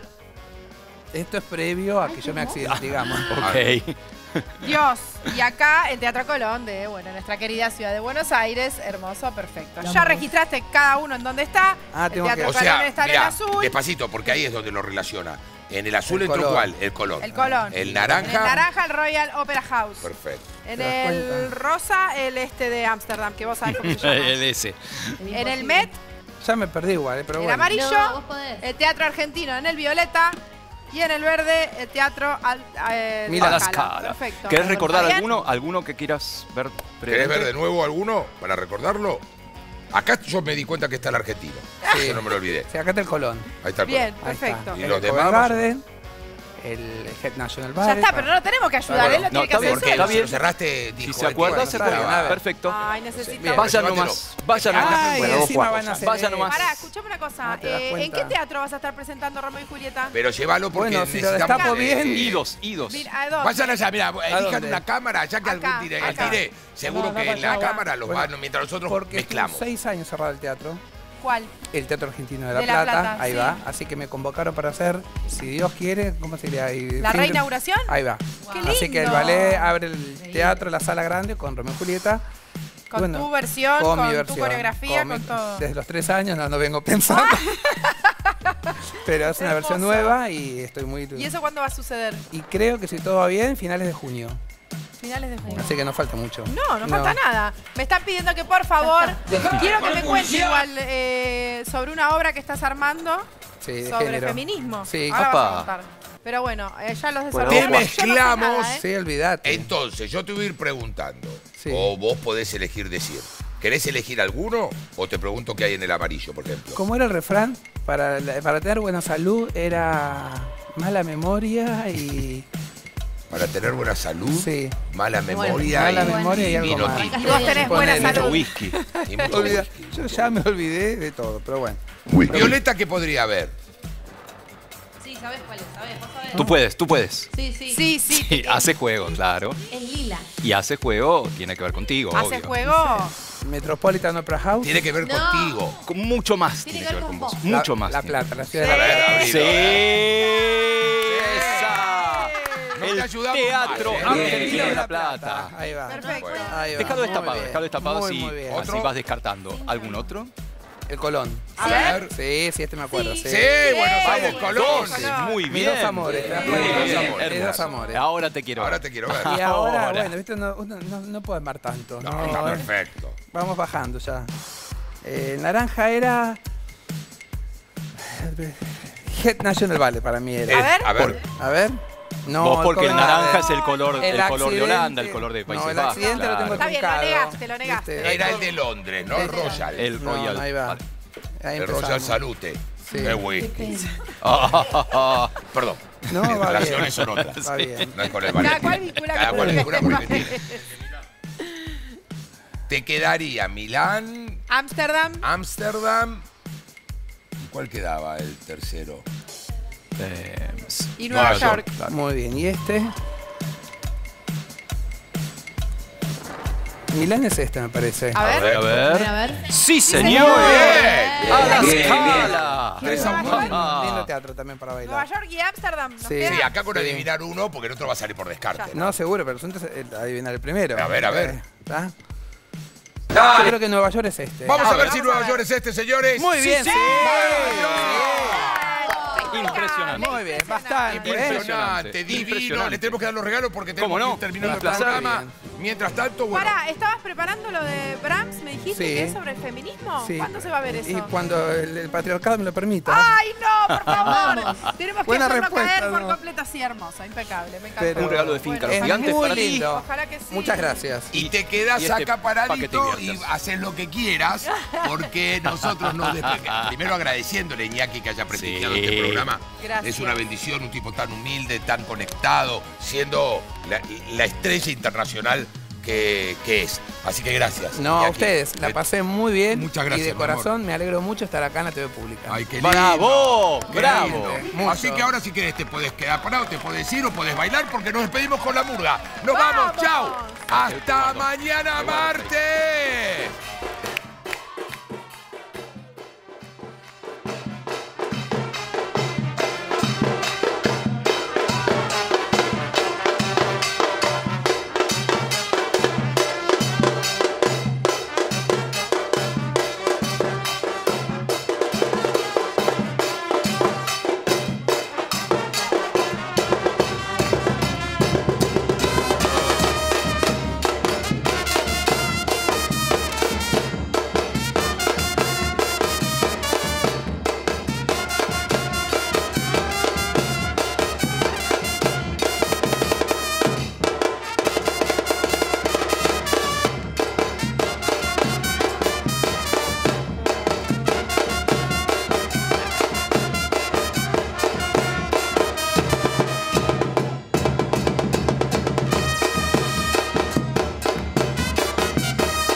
Speaker 8: Esto es previo a que yo me accidente, digamos.
Speaker 3: Ok.
Speaker 2: Dios. Y acá el Teatro Colón de, bueno, nuestra querida ciudad de Buenos Aires. Hermoso, perfecto. Ya registraste cada uno en dónde está.
Speaker 8: Ah,
Speaker 2: el
Speaker 8: tengo
Speaker 2: Teatro
Speaker 8: que-
Speaker 1: O
Speaker 2: Colón
Speaker 1: sea,
Speaker 2: está en el
Speaker 1: mirá,
Speaker 2: azul.
Speaker 1: despacito, porque ahí es donde lo relaciona. En el azul
Speaker 8: El
Speaker 1: entró
Speaker 8: Colón.
Speaker 1: ¿cuál? El Colón.
Speaker 2: El Colón.
Speaker 1: El
Speaker 2: En
Speaker 1: naranja.
Speaker 2: el naranja el Royal Opera House.
Speaker 1: Perfecto.
Speaker 2: En
Speaker 8: ¿Te das
Speaker 2: el
Speaker 8: cuenta?
Speaker 2: rosa el este de Ámsterdam, que vos sabés cómo se llama.
Speaker 3: El ese.
Speaker 2: En el Met,
Speaker 8: Ya me perdí igual, ¿eh? pero
Speaker 2: el
Speaker 8: bueno.
Speaker 2: amarillo,
Speaker 5: No, vos podés.
Speaker 2: el Teatro Argentino en el violeta y en el verde el Teatro al, eh,
Speaker 8: Mira
Speaker 3: A la
Speaker 2: Scala.
Speaker 3: escala.
Speaker 2: Perfecto.
Speaker 3: ¿Querés recordar
Speaker 2: ¿Está bien?
Speaker 3: alguno? ¿Alguno que quieras ver?
Speaker 1: ¿Querés ver
Speaker 3: presente?
Speaker 1: de nuevo alguno para recordarlo? Acá yo me di cuenta que está el argentino.
Speaker 8: Sí.
Speaker 1: Eso no me lo olvidé.
Speaker 8: Sí, acá está el Colón.
Speaker 1: Ahí está el
Speaker 2: Bien,
Speaker 1: Colón.
Speaker 8: Ahí está.
Speaker 2: perfecto.
Speaker 1: Y
Speaker 8: El
Speaker 1: los demás,
Speaker 8: Covent
Speaker 1: más o
Speaker 8: Garden, el Head National
Speaker 2: Ya
Speaker 8: Ballet.
Speaker 2: está, pero no lo tenemos que ayudar,
Speaker 1: Bueno,
Speaker 2: él lo
Speaker 3: no,
Speaker 2: tiene que
Speaker 3: está
Speaker 2: hacer
Speaker 3: bien,
Speaker 1: Porque
Speaker 3: está
Speaker 2: solo.
Speaker 1: si
Speaker 3: bien.
Speaker 1: lo cerraste, dijo
Speaker 3: Si se
Speaker 1: el
Speaker 3: acuerda,
Speaker 1: tipo,
Speaker 3: se
Speaker 1: bueno,
Speaker 3: acuerda.
Speaker 8: está bien.
Speaker 3: Perfecto.
Speaker 2: Ay, necesito.
Speaker 1: Bien,
Speaker 3: Vaya
Speaker 1: llévatelo.
Speaker 3: nomás. Vaya nomás.
Speaker 8: Ay,
Speaker 1: Bueno, dos
Speaker 8: encima
Speaker 1: guapos.
Speaker 8: van a hacer
Speaker 3: Vaya
Speaker 8: eso.
Speaker 3: nomás.
Speaker 2: Pará, escuchame una cosa.
Speaker 8: No te das
Speaker 2: eh, ¿En
Speaker 8: cuenta.
Speaker 2: qué teatro vas a estar presentando Romeo y Julieta?
Speaker 1: Pero llévalo porque
Speaker 8: Bueno, si lo
Speaker 1: necesitamos...
Speaker 8: destapo bien.
Speaker 3: Idos, idos.
Speaker 2: Mira, ¿a dónde?
Speaker 1: Vayan allá, mira, elijan
Speaker 8: dónde?
Speaker 1: una cámara, ya que
Speaker 2: Acá,
Speaker 1: algún tire,
Speaker 2: acá.
Speaker 1: tire, seguro
Speaker 8: No, no,
Speaker 1: que en la
Speaker 8: allá.
Speaker 1: cámara los
Speaker 8: Bueno,
Speaker 1: van, mientras nosotros
Speaker 8: Porque
Speaker 1: mezclamos.
Speaker 8: estuvo seis años cerrado el teatro,
Speaker 2: ¿Cuál?
Speaker 8: el Teatro Argentino de La,
Speaker 2: De La
Speaker 8: Plata,
Speaker 2: Plata,
Speaker 8: ahí
Speaker 2: sí.
Speaker 8: va. Así que me convocaron para hacer, si Dios quiere, ¿cómo sería? Ahí,
Speaker 2: ¿La
Speaker 8: fin de-
Speaker 2: reinauguración?
Speaker 8: Ahí va.
Speaker 2: ¡Qué
Speaker 8: Así que el
Speaker 2: lindo!
Speaker 8: ballet abre el teatro, la sala grande con Romeo y Julieta.
Speaker 2: Con
Speaker 8: Bueno,
Speaker 2: tu versión, con,
Speaker 8: mi
Speaker 2: tu
Speaker 8: versión,
Speaker 2: coreografía,
Speaker 8: con
Speaker 2: con,
Speaker 8: mi-
Speaker 2: todo.
Speaker 8: Desde los tres años no, no vengo pensando. Pero es una versión
Speaker 2: Hermoso.
Speaker 8: nueva y estoy muy...
Speaker 2: ¿Y eso cuándo va a suceder?
Speaker 8: Y creo que si todo va bien, finales de junio.
Speaker 2: Finales de junio.
Speaker 8: Así que no falta mucho.
Speaker 2: No, no, falta nada. Me están pidiendo que por favor, quiero que me cuentes igual eh, sobre una obra que estás armando
Speaker 8: Sí, de
Speaker 2: sobre
Speaker 8: género.
Speaker 2: feminismo.
Speaker 8: Sí.
Speaker 2: Ahora vas a
Speaker 3: Apa.
Speaker 2: contar. Pero bueno, eh, ya los
Speaker 3: Bueno,
Speaker 2: desarrollamos.
Speaker 1: Te
Speaker 2: Yo no sé
Speaker 1: mezclamos.
Speaker 2: nada, ¿eh?
Speaker 8: Sí, olvídate.
Speaker 1: Entonces, yo te voy a ir preguntando,
Speaker 8: Sí.
Speaker 1: o vos podés elegir decir. ¿Querés elegir alguno o te pregunto qué hay en el amarillo, por ejemplo?
Speaker 8: ¿Cómo era el refrán? Para, la- para tener buena salud era mala memoria y...
Speaker 1: Para tener buena salud,
Speaker 8: Sí.
Speaker 1: mala memoria
Speaker 8: Mala
Speaker 1: y,
Speaker 8: memoria y algo
Speaker 1: vino
Speaker 8: más.
Speaker 1: tinto.
Speaker 2: Y vos tenés buena
Speaker 8: Ponele.
Speaker 3: Mucho
Speaker 2: salud.
Speaker 3: whisky.
Speaker 1: Y mucho
Speaker 8: Olvida-
Speaker 1: whisky.
Speaker 8: Yo ya me olvidé de todo, pero bueno.
Speaker 1: Violeta, ¿qué podría haber?
Speaker 5: Sí, ¿sabés cuál es? ¿Sabés? ¿Vos sabés?
Speaker 3: Tú puedes, tú puedes.
Speaker 5: Sí, sí.
Speaker 2: Sí, sí.
Speaker 3: Sí, hace juego, claro.
Speaker 5: Es lila.
Speaker 3: Y hace juego, tiene que ver contigo,
Speaker 2: Hace
Speaker 3: obvio.
Speaker 2: juego.
Speaker 8: Metropolitan Opera House.
Speaker 1: Tiene que ver
Speaker 5: No.
Speaker 1: contigo.
Speaker 3: Con mucho más
Speaker 5: Tiene
Speaker 3: tiene,
Speaker 5: que
Speaker 3: que
Speaker 5: ver
Speaker 3: ver con
Speaker 5: con
Speaker 3: vos.
Speaker 5: vos.
Speaker 3: Mucho
Speaker 8: La-
Speaker 3: más.
Speaker 8: La
Speaker 3: tiene.
Speaker 8: Plata, la ciudad
Speaker 2: Sí.
Speaker 8: de La Plata.
Speaker 1: Abrilo,
Speaker 3: Sí. Esa.
Speaker 1: No te
Speaker 3: El
Speaker 1: ayudamos
Speaker 3: Teatro
Speaker 1: más, ¿eh?
Speaker 3: Argentino de La Plata.
Speaker 8: Ahí va.
Speaker 2: Perfecto.
Speaker 8: Ahí va.
Speaker 3: Déjalo
Speaker 8: Muy
Speaker 3: destapado,
Speaker 8: bien.
Speaker 3: déjalo destapado
Speaker 8: Muy,
Speaker 3: así,
Speaker 8: muy bien.
Speaker 3: así
Speaker 1: ¿Otro?
Speaker 3: vas descartando. ¿Algún otro?
Speaker 8: El Colón.
Speaker 2: A ver.
Speaker 8: Sí, sí, este me acuerdo. Sí,
Speaker 1: Sí, Buenos Aires, Colón.
Speaker 2: Colón.
Speaker 3: Muy
Speaker 8: Mis
Speaker 3: bien.
Speaker 8: dos amores, te das
Speaker 1: Muy
Speaker 8: cuenta.
Speaker 1: bien.
Speaker 8: Mis dos
Speaker 3: Hermoso.
Speaker 8: amores.
Speaker 3: Ahora te quiero
Speaker 1: Ahora
Speaker 3: ver.
Speaker 1: te quiero ver.
Speaker 8: Y ahora,
Speaker 3: Ahora.
Speaker 8: bueno, viste, uno, uno no, no puede amar tanto.
Speaker 1: No,
Speaker 8: No,
Speaker 1: está
Speaker 8: eh.
Speaker 1: perfecto.
Speaker 8: Vamos bajando ya. Eh, naranja era... Head National Ballet para mí era.
Speaker 2: A ver.
Speaker 1: A ver.
Speaker 8: A ver. No,
Speaker 3: Vos porque el
Speaker 8: Covent
Speaker 3: naranja
Speaker 8: Garden.
Speaker 3: es el color, el color de
Speaker 8: accidente-
Speaker 3: Holanda, el color de Países
Speaker 8: No, el
Speaker 3: Bajos.
Speaker 8: accidente lo tengo
Speaker 2: Está bien, lo
Speaker 8: truncado.
Speaker 2: negaste, lo negaste.
Speaker 8: ¿Viste?
Speaker 1: Era el de Londres, ¿no? El Royal.
Speaker 3: El
Speaker 8: No,
Speaker 3: Royal.
Speaker 8: no, ahí va.
Speaker 3: Vale.
Speaker 8: Ahí
Speaker 1: El
Speaker 8: empezamos.
Speaker 1: Royal Salute.
Speaker 8: Sí.
Speaker 1: Qué whisky.
Speaker 3: Ah,
Speaker 1: Perdón.
Speaker 8: No,
Speaker 1: Mis
Speaker 8: va
Speaker 1: relaciones
Speaker 8: bien.
Speaker 1: son otras.
Speaker 8: Va bien.
Speaker 1: No es con el
Speaker 2: Cada
Speaker 1: ballet.
Speaker 2: cual vincula
Speaker 1: Cada
Speaker 2: con
Speaker 1: cual
Speaker 2: el
Speaker 1: vincula con el
Speaker 2: tema.
Speaker 1: que tiene. Te quedaría Milán,
Speaker 2: Ámsterdam.
Speaker 1: Ámsterdam. ¿Y cuál quedaba el tercero?
Speaker 3: eh,
Speaker 2: Y Nueva
Speaker 1: Nueva
Speaker 2: York.
Speaker 1: York.
Speaker 8: Muy bien. ¿Y este? Milán es este, me parece.
Speaker 2: A ver,
Speaker 3: A ver, a ver.
Speaker 2: a ver.
Speaker 3: ¡Sí, señor!
Speaker 1: Bien.
Speaker 3: ¡A la
Speaker 1: Bien,
Speaker 3: escala!
Speaker 1: Tres a uno.
Speaker 8: Lindo teatro también para
Speaker 2: Nueva
Speaker 8: bailar.
Speaker 2: York y Ámsterdam. ¿nos
Speaker 8: Sí.
Speaker 2: queda?
Speaker 1: Sí, acá con
Speaker 8: Sí.
Speaker 1: adivinar uno, porque el otro va a salir por descarte.
Speaker 8: No, seguro, pero el asunto es eh, adivinar el primero.
Speaker 1: A ver, a ver.
Speaker 8: ¿Está? Yo creo que Nueva York es este.
Speaker 1: Vamos a ver si
Speaker 2: vamos
Speaker 1: Nueva
Speaker 2: a ver.
Speaker 1: York es este, señores.
Speaker 8: Muy bien, sí.
Speaker 3: Impresionante.
Speaker 8: Muy bien, bastante. ¿eh?
Speaker 1: Impresionante, divino.
Speaker 3: Impresionante.
Speaker 1: Le tenemos que dar los regalos porque tenemos
Speaker 3: ¿Cómo no?
Speaker 1: que ir terminando
Speaker 3: Un
Speaker 1: el
Speaker 3: placer.
Speaker 1: programa. Mientras tanto, bueno.
Speaker 2: Pará, ¿estabas preparando lo de Brahms? ¿Me dijiste
Speaker 8: Sí.
Speaker 2: que es sobre el feminismo?
Speaker 8: Sí.
Speaker 2: ¿Cuándo se va a ver eso?
Speaker 8: Y cuando el, el patriarcado me lo permita.
Speaker 2: ¡Ay, no, por favor! Tenemos que
Speaker 8: Buena
Speaker 2: hacerlo
Speaker 8: respuesta,
Speaker 2: caer por
Speaker 8: ¿no?
Speaker 2: completo, así hermosa, impecable, me encanta.
Speaker 8: Pero-
Speaker 3: Un regalo de finca.
Speaker 2: Bueno,
Speaker 3: Los
Speaker 8: es
Speaker 3: gigantes
Speaker 8: muy
Speaker 3: para ti.
Speaker 8: lindo.
Speaker 2: Ojalá que sí.
Speaker 8: Muchas gracias.
Speaker 1: Y te quedas
Speaker 3: y este
Speaker 1: acá paradito
Speaker 3: paquete
Speaker 1: y
Speaker 3: Werther.
Speaker 1: haces lo que quieras, porque nosotros nos despegamos. Primero agradeciéndole a Iñaki que haya prestigiado
Speaker 3: Sí.
Speaker 1: este programa.
Speaker 2: Gracias.
Speaker 1: Es una bendición, un tipo tan humilde, tan conectado, siendo la, la estrella internacional que, que es. Así que gracias.
Speaker 8: No, a
Speaker 1: Iñaki.
Speaker 8: ustedes. La
Speaker 1: Eh,
Speaker 8: pasé muy bien.
Speaker 1: Muchas gracias,
Speaker 8: Y de
Speaker 1: mi amor.
Speaker 8: corazón me alegro mucho estar acá en la T V Pública.
Speaker 1: Ay, qué lindo.
Speaker 3: ¡Bravo!
Speaker 1: Qué
Speaker 3: ¡Bravo!
Speaker 1: lindo.
Speaker 8: Mucho.
Speaker 1: Así que ahora si querés te puedes quedar parado, te puedes ir o puedes bailar porque nos despedimos con la murga. ¡Nos vamos!
Speaker 2: ¡Vamos!
Speaker 1: ¡Chao! ¡Hasta mañana martes!